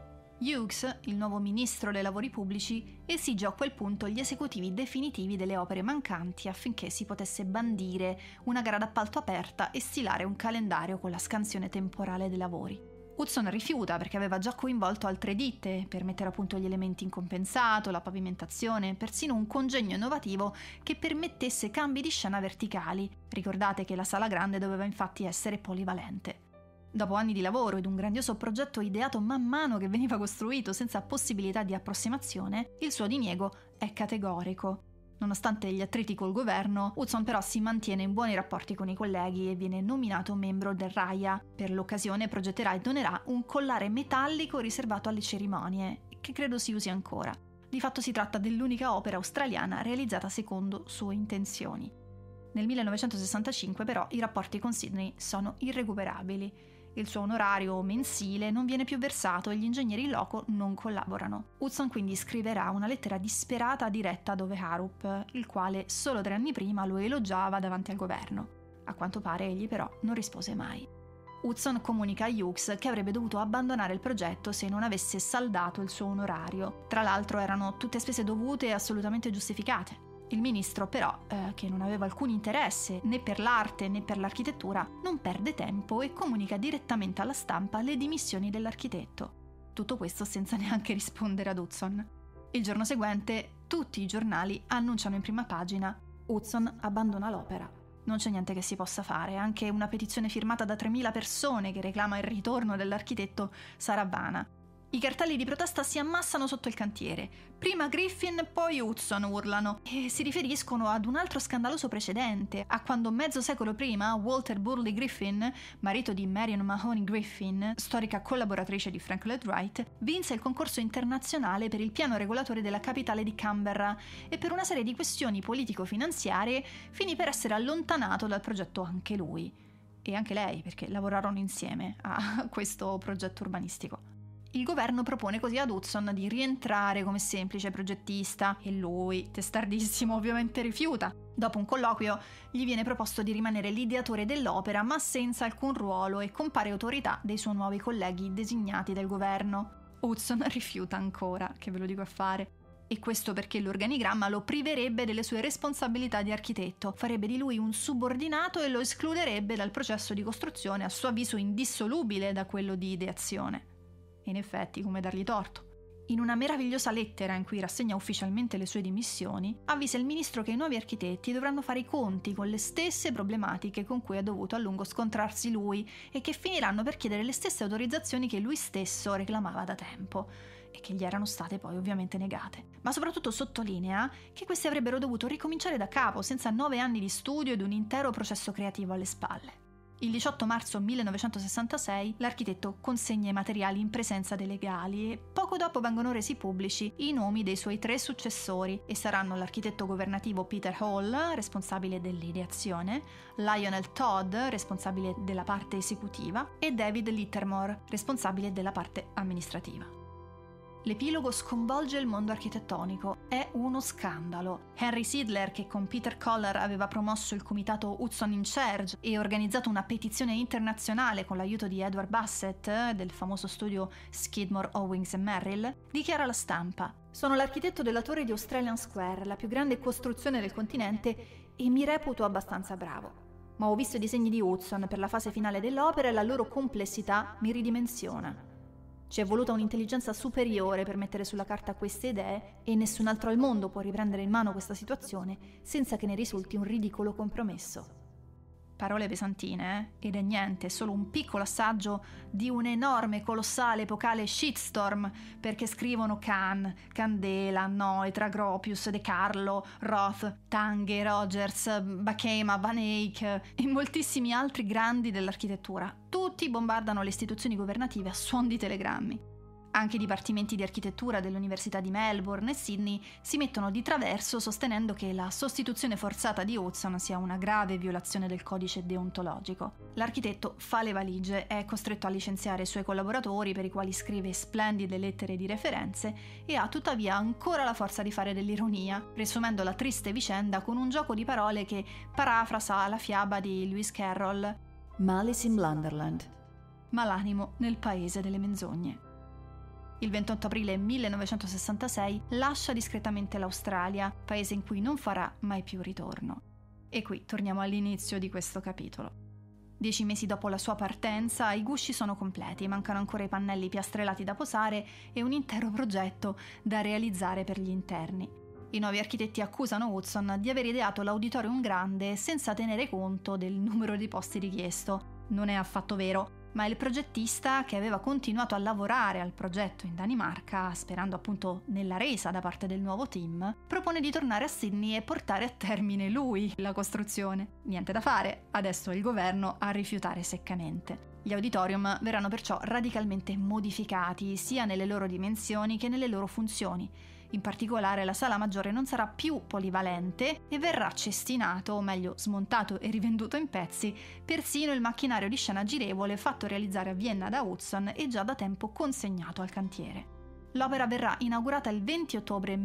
Hughes, il nuovo ministro dei lavori pubblici, esige a quel punto gli esecutivi definitivi delle opere mancanti affinché si potesse bandire una gara d'appalto aperta e stilare un calendario con la scansione temporale dei lavori. Hudson rifiuta perché aveva già coinvolto altre ditte per mettere a punto gli elementi in compensato, la pavimentazione, persino un congegno innovativo che permettesse cambi di scena verticali. Ricordate che la sala grande doveva infatti essere polivalente. Dopo anni di lavoro ed un grandioso progetto ideato man mano che veniva costruito senza possibilità di approssimazione, il suo diniego è categorico. Nonostante gli attriti col governo, Hudson però si mantiene in buoni rapporti con i colleghi e viene nominato membro del RAIA. Per l'occasione progetterà e donerà un collare metallico riservato alle cerimonie, che credo si usi ancora. Di fatto si tratta dell'unica opera australiana realizzata secondo sue intenzioni. Nel 1965 però i rapporti con Sydney sono irrecuperabili. Il suo onorario mensile non viene più versato e gli ingegneri in loco non collaborano. Hudson quindi scriverà una lettera disperata diretta a Dove Harup, il quale solo 3 anni prima lo elogiava davanti al governo. A quanto pare egli però non rispose mai. Hudson comunica a Hughes che avrebbe dovuto abbandonare il progetto se non avesse saldato il suo onorario. Tra l'altro erano tutte spese dovute e assolutamente giustificate. Il ministro però, che non aveva alcun interesse né per l'arte né per l'architettura, non perde tempo e comunica direttamente alla stampa le dimissioni dell'architetto. Tutto questo senza neanche rispondere ad Hudson. Il giorno seguente tutti i giornali annunciano in prima pagina: Hudson abbandona l'opera. Non c'è niente che si possa fare, anche una petizione firmata da 3.000 persone che reclama il ritorno dell'architetto sarà vana. I cartelli di protesta si ammassano sotto il cantiere. Prima Griffin, poi Hudson, urlano, e si riferiscono ad un altro scandaloso precedente, a quando mezzo secolo prima Walter Burley Griffin, marito di Marion Mahoney Griffin, storica collaboratrice di Frank Lloyd Wright, vinse il concorso internazionale per il piano regolatore della capitale di Canberra e per una serie di questioni politico-finanziarie finì per essere allontanato dal progetto anche lui. E anche lei, perché lavorarono insieme a questo progetto urbanistico. Il governo propone così ad Hudson di rientrare come semplice progettista e lui, testardissimo, ovviamente rifiuta. Dopo un colloquio gli viene proposto di rimanere l'ideatore dell'opera ma senza alcun ruolo e con pari autorità dei suoi nuovi colleghi designati dal governo. Hudson rifiuta ancora, che ve lo dico a fare. E questo perché l'organigramma lo priverebbe delle sue responsabilità di architetto, farebbe di lui un subordinato e lo escluderebbe dal processo di costruzione a suo avviso indissolubile da quello di ideazione. In effetti, come dargli torto? in una meravigliosa lettera in cui rassegna ufficialmente le sue dimissioni, avvisa il ministro che i nuovi architetti dovranno fare i conti con le stesse problematiche con cui ha dovuto a lungo scontrarsi lui e che finiranno per chiedere le stesse autorizzazioni che lui stesso reclamava da tempo e che gli erano state poi ovviamente negate. Ma soprattutto sottolinea che questi avrebbero dovuto ricominciare da capo senza 9 anni di studio ed un intero processo creativo alle spalle. Il 18 marzo 1966 l'architetto consegna i materiali in presenza dei legali e poco dopo vengono resi pubblici i nomi dei suoi 3 successori e saranno l'architetto governativo Peter Hall, responsabile dell'ideazione, Lionel Todd, responsabile della parte esecutiva, e David Littermore, responsabile della parte amministrativa. L'epilogo sconvolge il mondo architettonico, è uno scandalo. Henry Sidler, che con Peter Koller aveva promosso il comitato Hudson in Charge e organizzato una petizione internazionale con l'aiuto di Edward Bassett del famoso studio Skidmore, Owings e Merrill, dichiara alla stampa: «Sono l'architetto della torre di Australian Square, la più grande costruzione del continente, e mi reputo abbastanza bravo. Ma ho visto i disegni di Hudson per la fase finale dell'opera e la loro complessità mi ridimensiona. Ci è voluta un'intelligenza superiore per mettere sulla carta queste idee e nessun altro al mondo può riprendere in mano questa situazione senza che ne risulti un ridicolo compromesso». Parole pesantine, ed è niente, solo un piccolo assaggio di un enorme, colossale, epocale shitstorm, perché scrivono Kahn, Candela, Neutra, Gropius, De Carlo, Roth, Tange, Rogers, Bachema, Van Eyck e moltissimi altri grandi dell'architettura. Tutti bombardano le istituzioni governative a suon di telegrammi. Anche i dipartimenti di architettura dell'Università di Melbourne e Sydney si mettono di traverso sostenendo che la sostituzione forzata di Hudson sia una grave violazione del codice deontologico. L'architetto fa le valigie, è costretto a licenziare i suoi collaboratori per i quali scrive splendide lettere di referenze e ha tuttavia ancora la forza di fare dell'ironia, riassumendo la triste vicenda con un gioco di parole che parafrasa la fiaba di Lewis Carroll: Malice in Blunderland, malanimo nel paese delle menzogne. Il 28 aprile 1966 lascia discretamente l'Australia, paese in cui non farà mai più ritorno. E qui torniamo all'inizio di questo capitolo. 10 mesi dopo la sua partenza, i gusci sono completi, mancano ancora i pannelli piastrellati da posare e un intero progetto da realizzare per gli interni. I nuovi architetti accusano Hudson di aver ideato l'auditorium grande senza tenere conto del numero di posti richiesto. Non è affatto vero, ma il progettista, che aveva continuato a lavorare al progetto in Danimarca, sperando appunto nella resa da parte del nuovo team, propone di tornare a Sydney e portare a termine lui la costruzione. Niente da fare, adesso è il governo a rifiutare seccamente. Gli auditorium verranno perciò radicalmente modificati sia nelle loro dimensioni che nelle loro funzioni. In particolare la sala maggiore non sarà più polivalente e verrà cestinato, o meglio smontato e rivenduto in pezzi, persino il macchinario di scena girevole fatto realizzare a Vienna da Hudson e già da tempo consegnato al cantiere. L'opera verrà inaugurata il 20 ottobre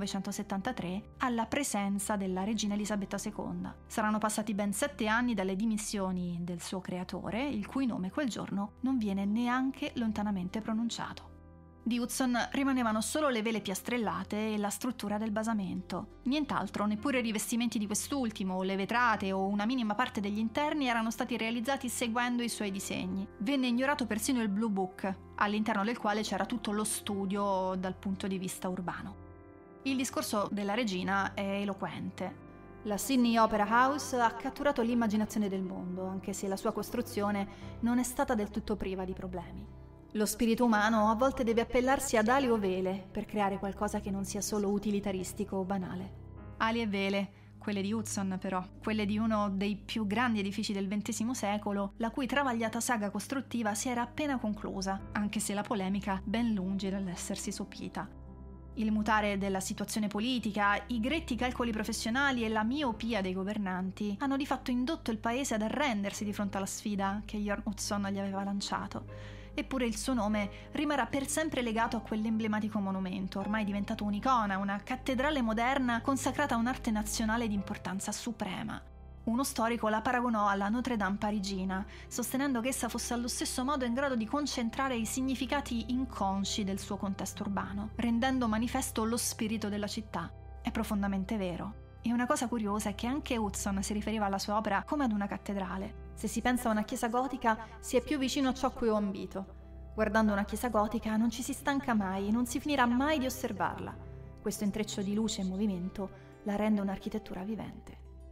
1973 alla presenza della regina Elisabetta II. Saranno passati ben 7 anni dalle dimissioni del suo creatore, il cui nome quel giorno non viene neanche lontanamente pronunciato. Di Hudson rimanevano solo le vele piastrellate e la struttura del basamento. Nient'altro, neppure i rivestimenti di quest'ultimo, le vetrate o una minima parte degli interni erano stati realizzati seguendo i suoi disegni. Venne ignorato persino il Blue Book, all'interno del quale c'era tutto lo studio dal punto di vista urbano. Il discorso della regina è eloquente. La Sydney Opera House ha catturato l'immaginazione del mondo, anche se la sua costruzione non è stata del tutto priva di problemi. Lo spirito umano a volte deve appellarsi ad ali o vele per creare qualcosa che non sia solo utilitaristico o banale. Ali e vele, quelle di Hudson però, quelle di uno dei più grandi edifici del XX secolo, la cui travagliata saga costruttiva si era appena conclusa, anche se la polemica ben lungi dall'essersi sopita. Il mutare della situazione politica, i gretti calcoli professionali e la miopia dei governanti hanno di fatto indotto il paese ad arrendersi di fronte alla sfida che Björn Hudson gli aveva lanciato. Eppure il suo nome rimarrà per sempre legato a quell'emblematico monumento, ormai diventato un'icona, una cattedrale moderna consacrata a un'arte nazionale di importanza suprema. Uno storico la paragonò alla Notre Dame parigina, sostenendo che essa fosse allo stesso modo in grado di concentrare i significati inconsci del suo contesto urbano, rendendo manifesto lo spirito della città. È profondamente vero. E una cosa curiosa è che anche Hudson si riferiva alla sua opera come ad una cattedrale. Se si pensa a una chiesa gotica, si è più vicino a ciò a cui ho ambito. Guardando una chiesa gotica non ci si stanca mai e non si finirà mai di osservarla. Questo intreccio di luce e movimento la rende un'architettura vivente.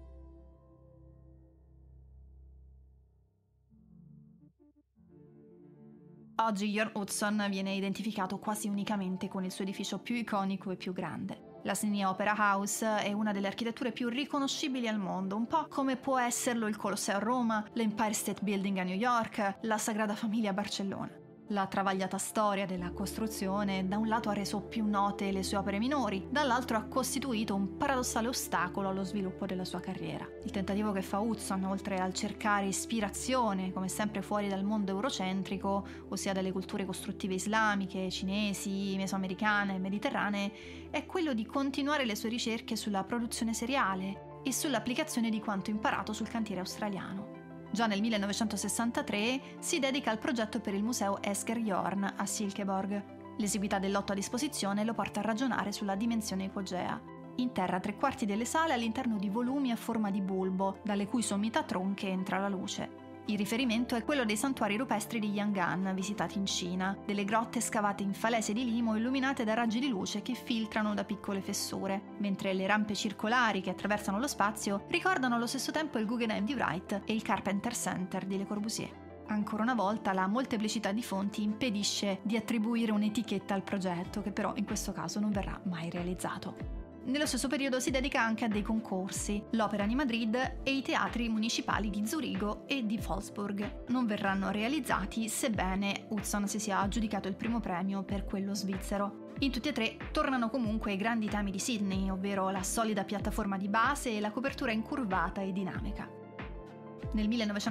Oggi Jørn Utzon viene identificato quasi unicamente con il suo edificio più iconico e più grande. La Sydney Opera House è una delle architetture più riconoscibili al mondo, un po' come può esserlo il Colosseo a Roma, l'Empire State Building a New York, la Sagrada Famiglia a Barcellona. La travagliata storia della costruzione da un lato ha reso più note le sue opere minori, dall'altro ha costituito un paradossale ostacolo allo sviluppo della sua carriera. Il tentativo che fa Utzon, oltre al cercare ispirazione, come sempre fuori dal mondo eurocentrico, ossia dalle culture costruttive islamiche, cinesi, mesoamericane e mediterranee, è quello di continuare le sue ricerche sulla produzione seriale e sull'applicazione di quanto imparato sul cantiere australiano. Già nel 1963 si dedica al progetto per il museo Esker Jorn a Silkeborg. L'esiguità del lotto a disposizione lo porta a ragionare sulla dimensione ipogea. Interra 3/4 delle sale all'interno di volumi a forma di bulbo, dalle cui sommità tronche entra la luce. Il riferimento è quello dei santuari rupestri di Yang'an, visitati in Cina, delle grotte scavate in falese di limo illuminate da raggi di luce che filtrano da piccole fessure, mentre le rampe circolari che attraversano lo spazio ricordano allo stesso tempo il Guggenheim di Wright e il Carpenter Center di Le Corbusier. Ancora una volta la molteplicità di fonti impedisce di attribuire un'etichetta al progetto, che però in questo caso non verrà mai realizzato. Nello stesso periodo si dedica anche a dei concorsi, l'Opera di Madrid e i teatri municipali di Zurigo e di Wolfsburg. Non verranno realizzati, sebbene Utzon si sia aggiudicato il primo premio per quello svizzero. In tutti e tre tornano comunque i grandi temi di Sydney, ovvero la solida piattaforma di base e la copertura incurvata e dinamica. Nel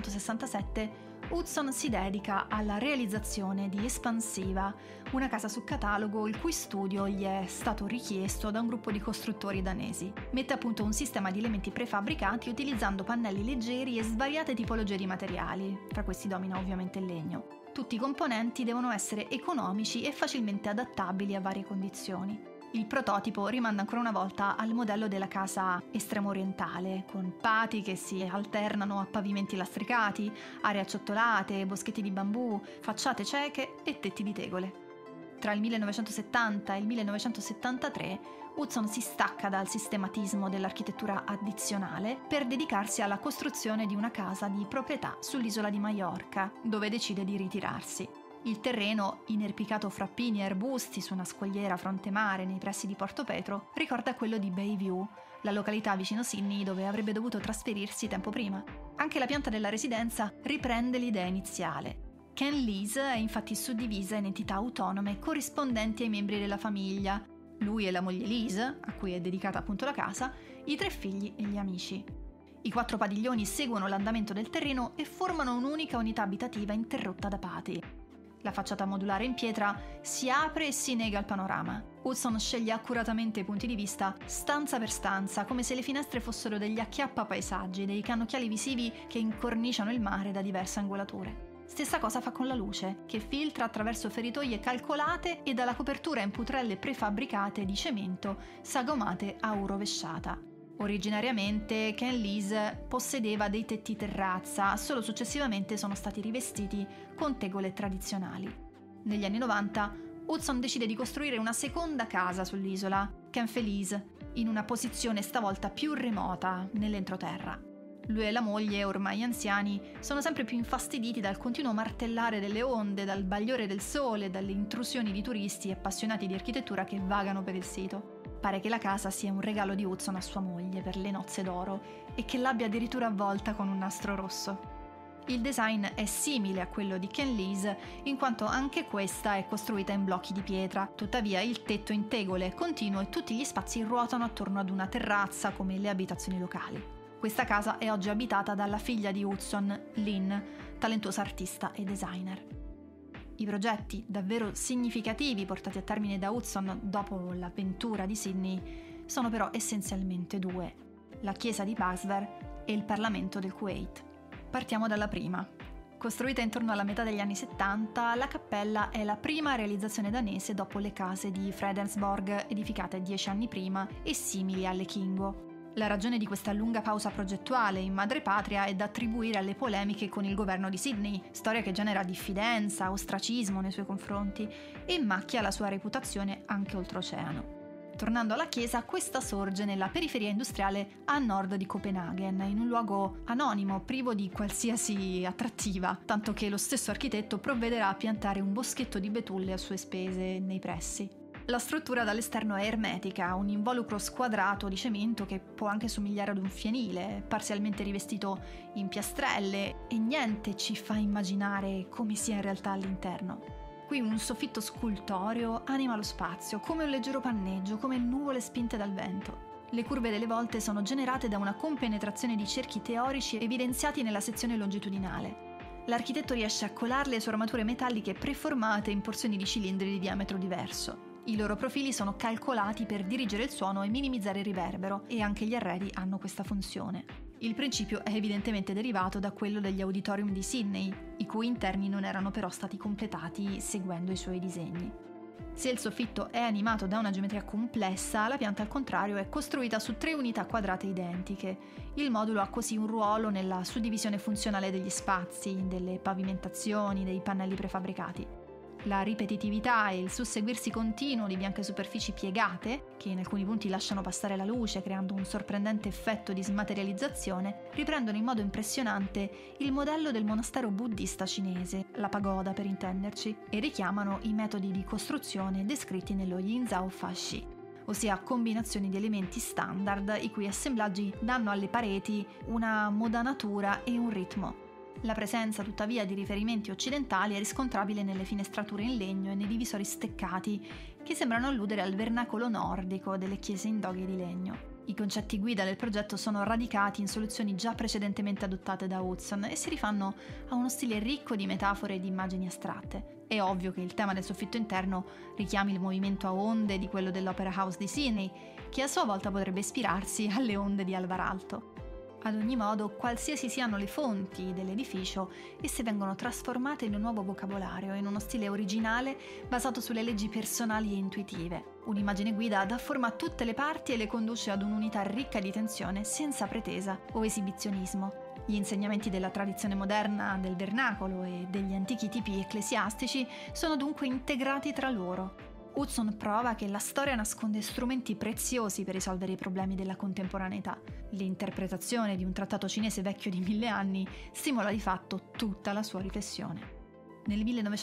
1967 Utzon si dedica alla realizzazione di Espansiva, una casa su catalogo il cui studio gli è stato richiesto da un gruppo di costruttori danesi. Mette a punto un sistema di elementi prefabbricati utilizzando pannelli leggeri e svariate tipologie di materiali, fra questi domina ovviamente il legno. Tutti i componenti devono essere economici e facilmente adattabili a varie condizioni. Il prototipo rimanda ancora una volta al modello della casa estremo orientale, con pati che si alternano a pavimenti lastricati, aree acciottolate, boschetti di bambù, facciate cieche e tetti di tegole. Tra il 1970 e il 1973 Utzon si stacca dal sistematismo dell'architettura addizionale per dedicarsi alla costruzione di una casa di proprietà sull'isola di Maiorca, dove decide di ritirarsi. Il terreno, inerpicato fra pini e arbusti su una scogliera fronte mare nei pressi di Porto Petro, ricorda quello di Bayview, la località vicino Sydney dove avrebbe dovuto trasferirsi tempo prima. Anche la pianta della residenza riprende l'idea iniziale. Ken Lees è infatti suddivisa in entità autonome corrispondenti ai membri della famiglia, lui e la moglie Lees, a cui è dedicata appunto la casa, i 3 figli e gli amici. I 4 padiglioni seguono l'andamento del terreno e formano un'unica unità abitativa interrotta da pati. La facciata modulare in pietra si apre e si nega al panorama. Utzon sceglie accuratamente i punti di vista, stanza per stanza, come se le finestre fossero degli acchiappapaesaggi, dei cannocchiali visivi che incorniciano il mare da diverse angolature. Stessa cosa fa con la luce, che filtra attraverso feritoie calcolate e dalla copertura in putrelle prefabbricate di cemento sagomate a U rovesciata. Originariamente Ken Lees possedeva dei tetti terrazza, solo successivamente sono stati rivestiti con tegole tradizionali. Negli anni 90 Utzon decide di costruire una seconda casa sull'isola, Ken Feliz, in una posizione stavolta più remota nell'entroterra. Lui e la moglie, ormai anziani, sono sempre più infastiditi dal continuo martellare delle onde, dal bagliore del sole, dalle intrusioni di turisti appassionati di architettura che vagano per il sito. Pare che la casa sia un regalo di Utzon a sua moglie per le nozze d'oro e che l'abbia addirittura avvolta con un nastro rosso. Il design è simile a quello di Ken Lees, in quanto anche questa è costruita in blocchi di pietra, tuttavia il tetto in tegole è continuo e tutti gli spazi ruotano attorno ad una terrazza come le abitazioni locali. Questa casa è oggi abitata dalla figlia di Utzon, Lynn, talentuosa artista e designer. I progetti davvero significativi portati a termine da Utzon dopo l'avventura di Sydney sono però essenzialmente 2: la chiesa di Basver e il Parlamento del Kuwait. Partiamo dalla prima. Costruita intorno alla metà degli anni 70, la cappella è la prima realizzazione danese dopo le case di Fredensborg, edificate 10 anni prima e simili alle Kingo. La ragione di questa lunga pausa progettuale in madrepatria è da attribuire alle polemiche con il governo di Sydney, storia che genera diffidenza, ostracismo nei suoi confronti e macchia la sua reputazione anche oltreoceano. Tornando alla chiesa, questa sorge nella periferia industriale a nord di Copenaghen, in un luogo anonimo, privo di qualsiasi attrattiva, tanto che lo stesso architetto provvederà a piantare un boschetto di betulle a sue spese nei pressi. La struttura dall'esterno è ermetica, un involucro squadrato di cemento che può anche somigliare ad un fienile, parzialmente rivestito in piastrelle, e niente ci fa immaginare come sia in realtà all'interno. Qui un soffitto scultoreo anima lo spazio, come un leggero panneggio, come nuvole spinte dal vento. Le curve delle volte sono generate da una compenetrazione di cerchi teorici evidenziati nella sezione longitudinale. L'architetto riesce a colarle su armature metalliche preformate in porzioni di cilindri di diametro diverso. I loro profili sono calcolati per dirigere il suono e minimizzare il riverbero, e anche gli arredi hanno questa funzione. Il principio è evidentemente derivato da quello degli auditorium di Sydney, i cui interni non erano però stati completati seguendo i suoi disegni. Se il soffitto è animato da una geometria complessa, la pianta al contrario è costruita su 3 unità quadrate identiche. Il modulo ha così un ruolo nella suddivisione funzionale degli spazi, delle pavimentazioni, dei pannelli prefabbricati. La ripetitività e il susseguirsi continuo di bianche superfici piegate, che in alcuni punti lasciano passare la luce creando un sorprendente effetto di smaterializzazione, riprendono in modo impressionante il modello del monastero buddista cinese, la pagoda per intenderci, e richiamano i metodi di costruzione descritti nello Yinzhao Fashi, ossia combinazioni di elementi standard i cui assemblaggi danno alle pareti una modanatura e un ritmo. La presenza, tuttavia, di riferimenti occidentali è riscontrabile nelle finestrature in legno e nei divisori steccati, che sembrano alludere al vernacolo nordico delle chiese in doghi di legno. I concetti guida del progetto sono radicati in soluzioni già precedentemente adottate da Hudson e si rifanno a uno stile ricco di metafore e di immagini astratte. È ovvio che il tema del soffitto interno richiami il movimento a onde di quello dell'Opera House di Sydney, che a sua volta potrebbe ispirarsi alle onde di Alvar Aalto. Ad ogni modo, qualsiasi siano le fonti dell'edificio, esse vengono trasformate in un nuovo vocabolario, in uno stile originale basato sulle leggi personali e intuitive. Un'immagine guida dà forma a tutte le parti e le conduce ad un'unità ricca di tensione, senza pretesa o esibizionismo. Gli insegnamenti della tradizione moderna del vernacolo e degli antichi tipi ecclesiastici sono dunque integrati tra loro. Hudson prova che la storia nasconde strumenti preziosi per risolvere i problemi della contemporaneità. L'interpretazione di un trattato cinese vecchio di 1000 anni stimola di fatto tutta la sua riflessione. Nel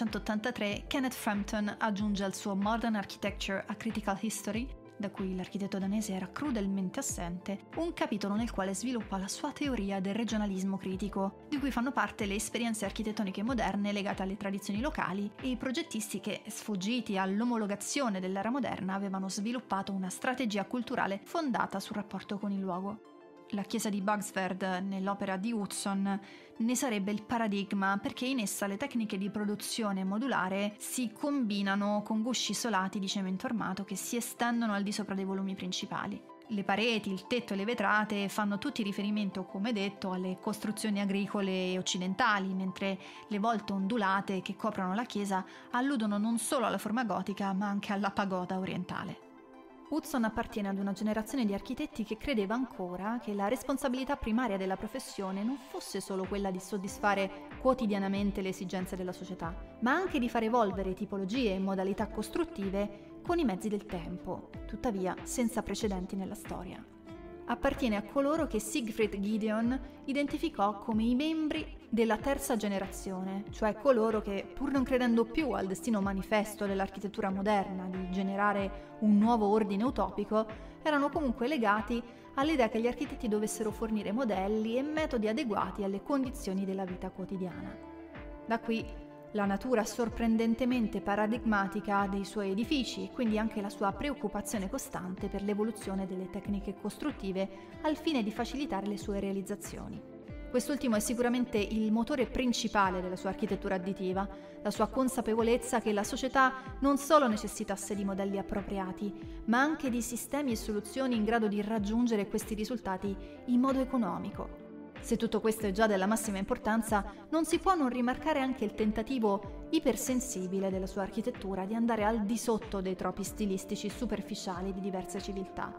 1983 Kenneth Frampton aggiunge al suo Modern Architecture a Critical History, da cui l'architetto danese era crudelmente assente, un capitolo nel quale sviluppa la sua teoria del regionalismo critico, di cui fanno parte le esperienze architettoniche moderne legate alle tradizioni locali e i progettisti che, sfuggiti all'omologazione dell'era moderna, avevano sviluppato una strategia culturale fondata sul rapporto con il luogo. La chiesa di Buxford, nell'opera di Hudson, ne sarebbe il paradigma perché in essa le tecniche di produzione modulare si combinano con gusci isolati di cemento armato che si estendono al di sopra dei volumi principali. Le pareti, il tetto e le vetrate fanno tutti riferimento, come detto, alle costruzioni agricole occidentali, mentre le volte ondulate che coprono la chiesa alludono non solo alla forma gotica ma anche alla pagoda orientale. Hudson appartiene ad una generazione di architetti che credeva ancora che la responsabilità primaria della professione non fosse solo quella di soddisfare quotidianamente le esigenze della società, ma anche di far evolvere tipologie e modalità costruttive con i mezzi del tempo, tuttavia senza precedenti nella storia. Appartiene a coloro che Siegfried Gideon identificò come i membri della terza generazione, cioè coloro che, pur non credendo più al destino manifesto dell'architettura moderna di generare un nuovo ordine utopico, erano comunque legati all'idea che gli architetti dovessero fornire modelli e metodi adeguati alle condizioni della vita quotidiana. Da qui la natura sorprendentemente paradigmatica dei suoi edifici, quindi anche la sua preoccupazione costante per l'evoluzione delle tecniche costruttive al fine di facilitare le sue realizzazioni. Quest'ultimo è sicuramente il motore principale della sua architettura additiva, la sua consapevolezza che la società non solo necessitasse di modelli appropriati, ma anche di sistemi e soluzioni in grado di raggiungere questi risultati in modo economico. Se tutto questo è già della massima importanza, non si può non rimarcare anche il tentativo ipersensibile della sua architettura di andare al di sotto dei troppi stilistici superficiali di diverse civiltà.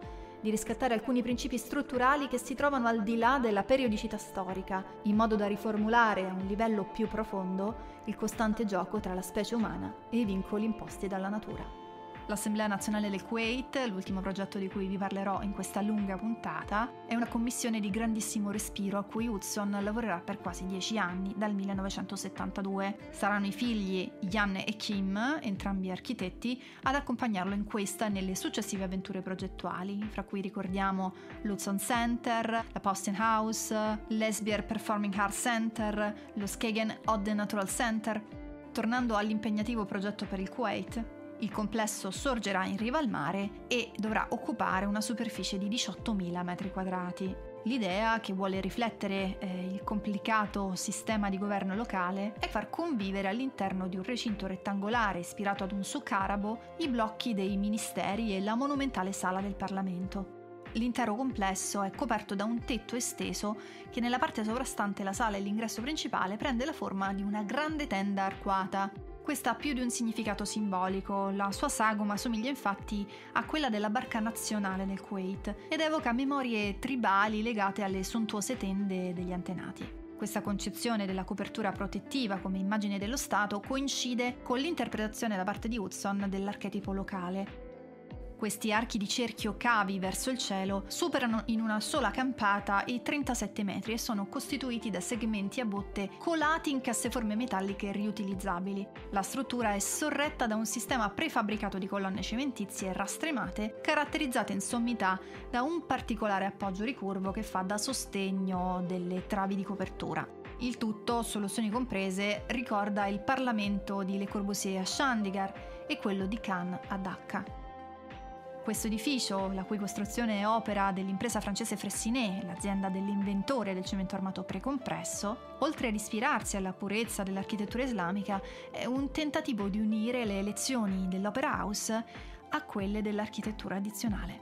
di riscattare alcuni principi strutturali che si trovano al di là della periodicità storica, in modo da riformulare a un livello più profondo il costante gioco tra la specie umana e i vincoli imposti dalla natura. L'Assemblea Nazionale del Kuwait, l'ultimo progetto di cui vi parlerò in questa lunga puntata, è una commissione di grandissimo respiro a cui Hudson lavorerà per quasi 10 anni, dal 1972. Saranno i figli Jan e Kim, entrambi architetti, ad accompagnarlo in questa e nelle successive avventure progettuali, fra cui ricordiamo l'Hudson Center, la Poston House, l'Esbjerg Performing Arts Center, lo Skagen Odde Natural Center. Tornando all'impegnativo progetto per il Kuwait, il complesso sorgerà in riva al mare e dovrà occupare una superficie di 18.000 metri quadrati. L'idea, che vuole riflettere il complicato sistema di governo locale, è far convivere all'interno di un recinto rettangolare ispirato ad un suc arabo i blocchi dei ministeri e la monumentale sala del Parlamento. L'intero complesso è coperto da un tetto esteso che nella parte sovrastante la sala e l'ingresso principale prende la forma di una grande tenda arcuata. Questa ha più di un significato simbolico, la sua sagoma somiglia infatti a quella della barca nazionale del Kuwait ed evoca memorie tribali legate alle sontuose tende degli antenati. Questa concezione della copertura protettiva come immagine dello Stato coincide con l'interpretazione da parte di Hudson dell'archetipo locale. Questi archi di cerchio cavi verso il cielo superano in una sola campata i 37 metri e sono costituiti da segmenti a botte colati in casseforme metalliche riutilizzabili. La struttura è sorretta da un sistema prefabbricato di colonne cementizie rastremate, caratterizzate in sommità da un particolare appoggio ricurvo che fa da sostegno delle travi di copertura. Il tutto, soluzioni comprese, ricorda il Parlamento di Le Corbusier a Chandigarh e quello di Cannes a Dacca. Questo edificio, la cui costruzione è opera dell'impresa francese Fressinet, l'azienda dell'inventore del cemento armato precompresso, oltre ad ispirarsi alla purezza dell'architettura islamica, è un tentativo di unire le lezioni dell'Opera House a quelle dell'architettura addizionale.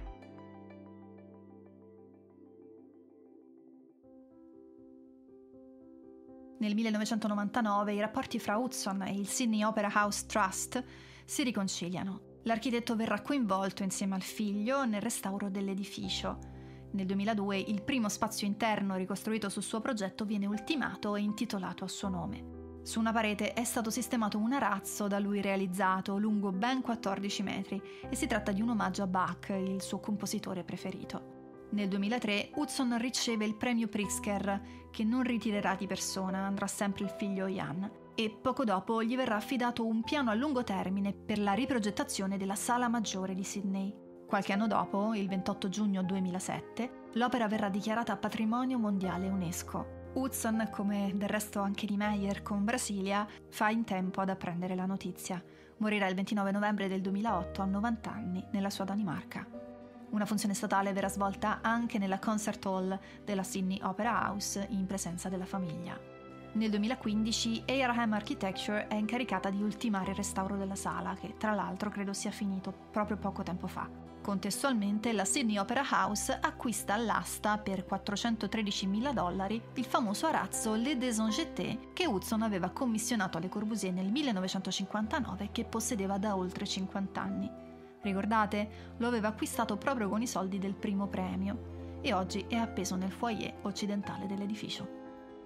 Nel 1999 i rapporti fra Hudson e il Sydney Opera House Trust si riconciliano. L'architetto verrà coinvolto insieme al figlio nel restauro dell'edificio. Nel 2002 il primo spazio interno ricostruito sul suo progetto viene ultimato e intitolato a suo nome. Su una parete è stato sistemato un arazzo da lui realizzato, lungo ben 14 metri, e si tratta di un omaggio a Bach, il suo compositore preferito. Nel 2003 Hudson riceve il premio Pritzker, che non ritirerà di persona, andrà sempre il figlio Jan, e poco dopo gli verrà affidato un piano a lungo termine per la riprogettazione della Sala Maggiore di Sydney. Qualche anno dopo, il 28 giugno 2007, l'opera verrà dichiarata Patrimonio Mondiale UNESCO. Hudson, come del resto anche Niemeyer con Brasilia, fa in tempo ad apprendere la notizia. Morirà il 29 novembre del 2008 a 90 anni nella sua Danimarca. Una funzione statale verrà svolta anche nella Concert Hall della Sydney Opera House in presenza della famiglia. Nel 2015 Abraham Architecture è incaricata di ultimare il restauro della sala, che tra l'altro credo sia finito proprio poco tempo fa. Contestualmente la Sydney Opera House acquista all'asta per $413.000 il famoso arazzo Le Désenjeté che Hudson aveva commissionato a Le Corbusier nel 1959 e che possedeva da oltre 50 anni. Ricordate? Lo aveva acquistato proprio con i soldi del primo premio e oggi è appeso nel foyer occidentale dell'edificio.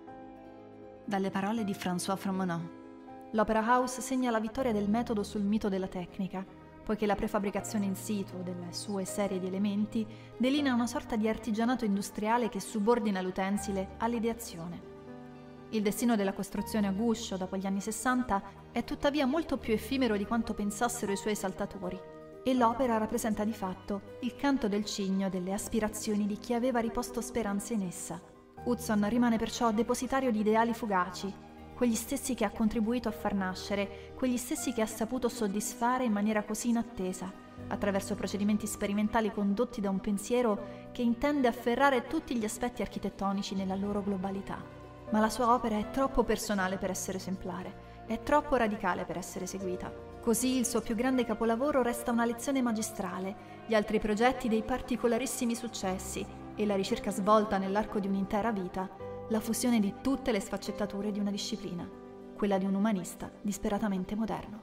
Dalle parole di François Fromenot. L'Opera House segna la vittoria del metodo sul mito della tecnica, poiché la prefabbricazione in situ delle sue serie di elementi delinea una sorta di artigianato industriale che subordina l'utensile all'ideazione. Il destino della costruzione a guscio dopo gli anni 60 è tuttavia molto più effimero di quanto pensassero i suoi esaltatori, e l'opera rappresenta di fatto il canto del cigno delle aspirazioni di chi aveva riposto speranze in essa. Hudson rimane perciò depositario di ideali fugaci, quegli stessi che ha contribuito a far nascere, quegli stessi che ha saputo soddisfare in maniera così inattesa, attraverso procedimenti sperimentali condotti da un pensiero che intende afferrare tutti gli aspetti architettonici nella loro globalità. Ma la sua opera è troppo personale per essere esemplare, è troppo radicale per essere seguita. Così il suo più grande capolavoro resta una lezione magistrale, gli altri progetti dei particolarissimi successi, e la ricerca svolta nell'arco di un'intera vita, la fusione di tutte le sfaccettature di una disciplina, quella di un umanista disperatamente moderno.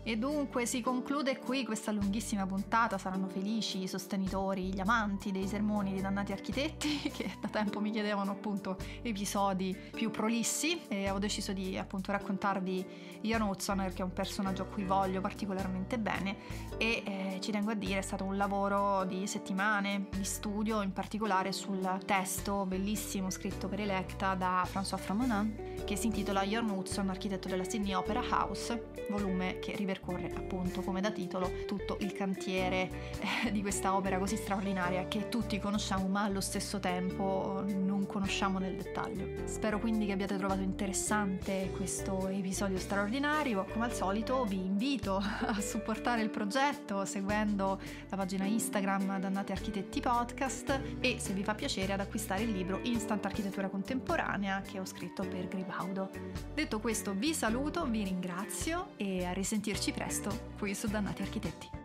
E dunque si conclude qui questa lunghissima puntata. Saranno felici i sostenitori, gli amanti dei sermoni di Dannati Architetti, che da tempo mi chiedevano appunto episodi più prolissi, e ho deciso di appunto raccontarvi Ian Hudson perché è un personaggio a cui voglio particolarmente bene, e ci tengo a dire è stato un lavoro di settimane di studio, in particolare sul testo bellissimo scritto per Electa da François Fromenin, che si intitola Ian Hudson, architetto della Sydney Opera House, volume che ripercorre appunto come da titolo tutto il cantiere di questa opera così straordinaria che tutti conosciamo ma allo stesso tempo non conosciamo nel dettaglio. Spero quindi che abbiate trovato interessante questo episodio straordinario. Come al solito vi invito a supportare il progetto seguendo la pagina Instagram Dannati Architetti Podcast, e se vi fa piacere ad acquistare il libro Instant Architettura Contemporanea che ho scritto per Gribaudo. Detto questo vi saluto, vi ringrazio e a risentirci presto qui su Dannati Architetti.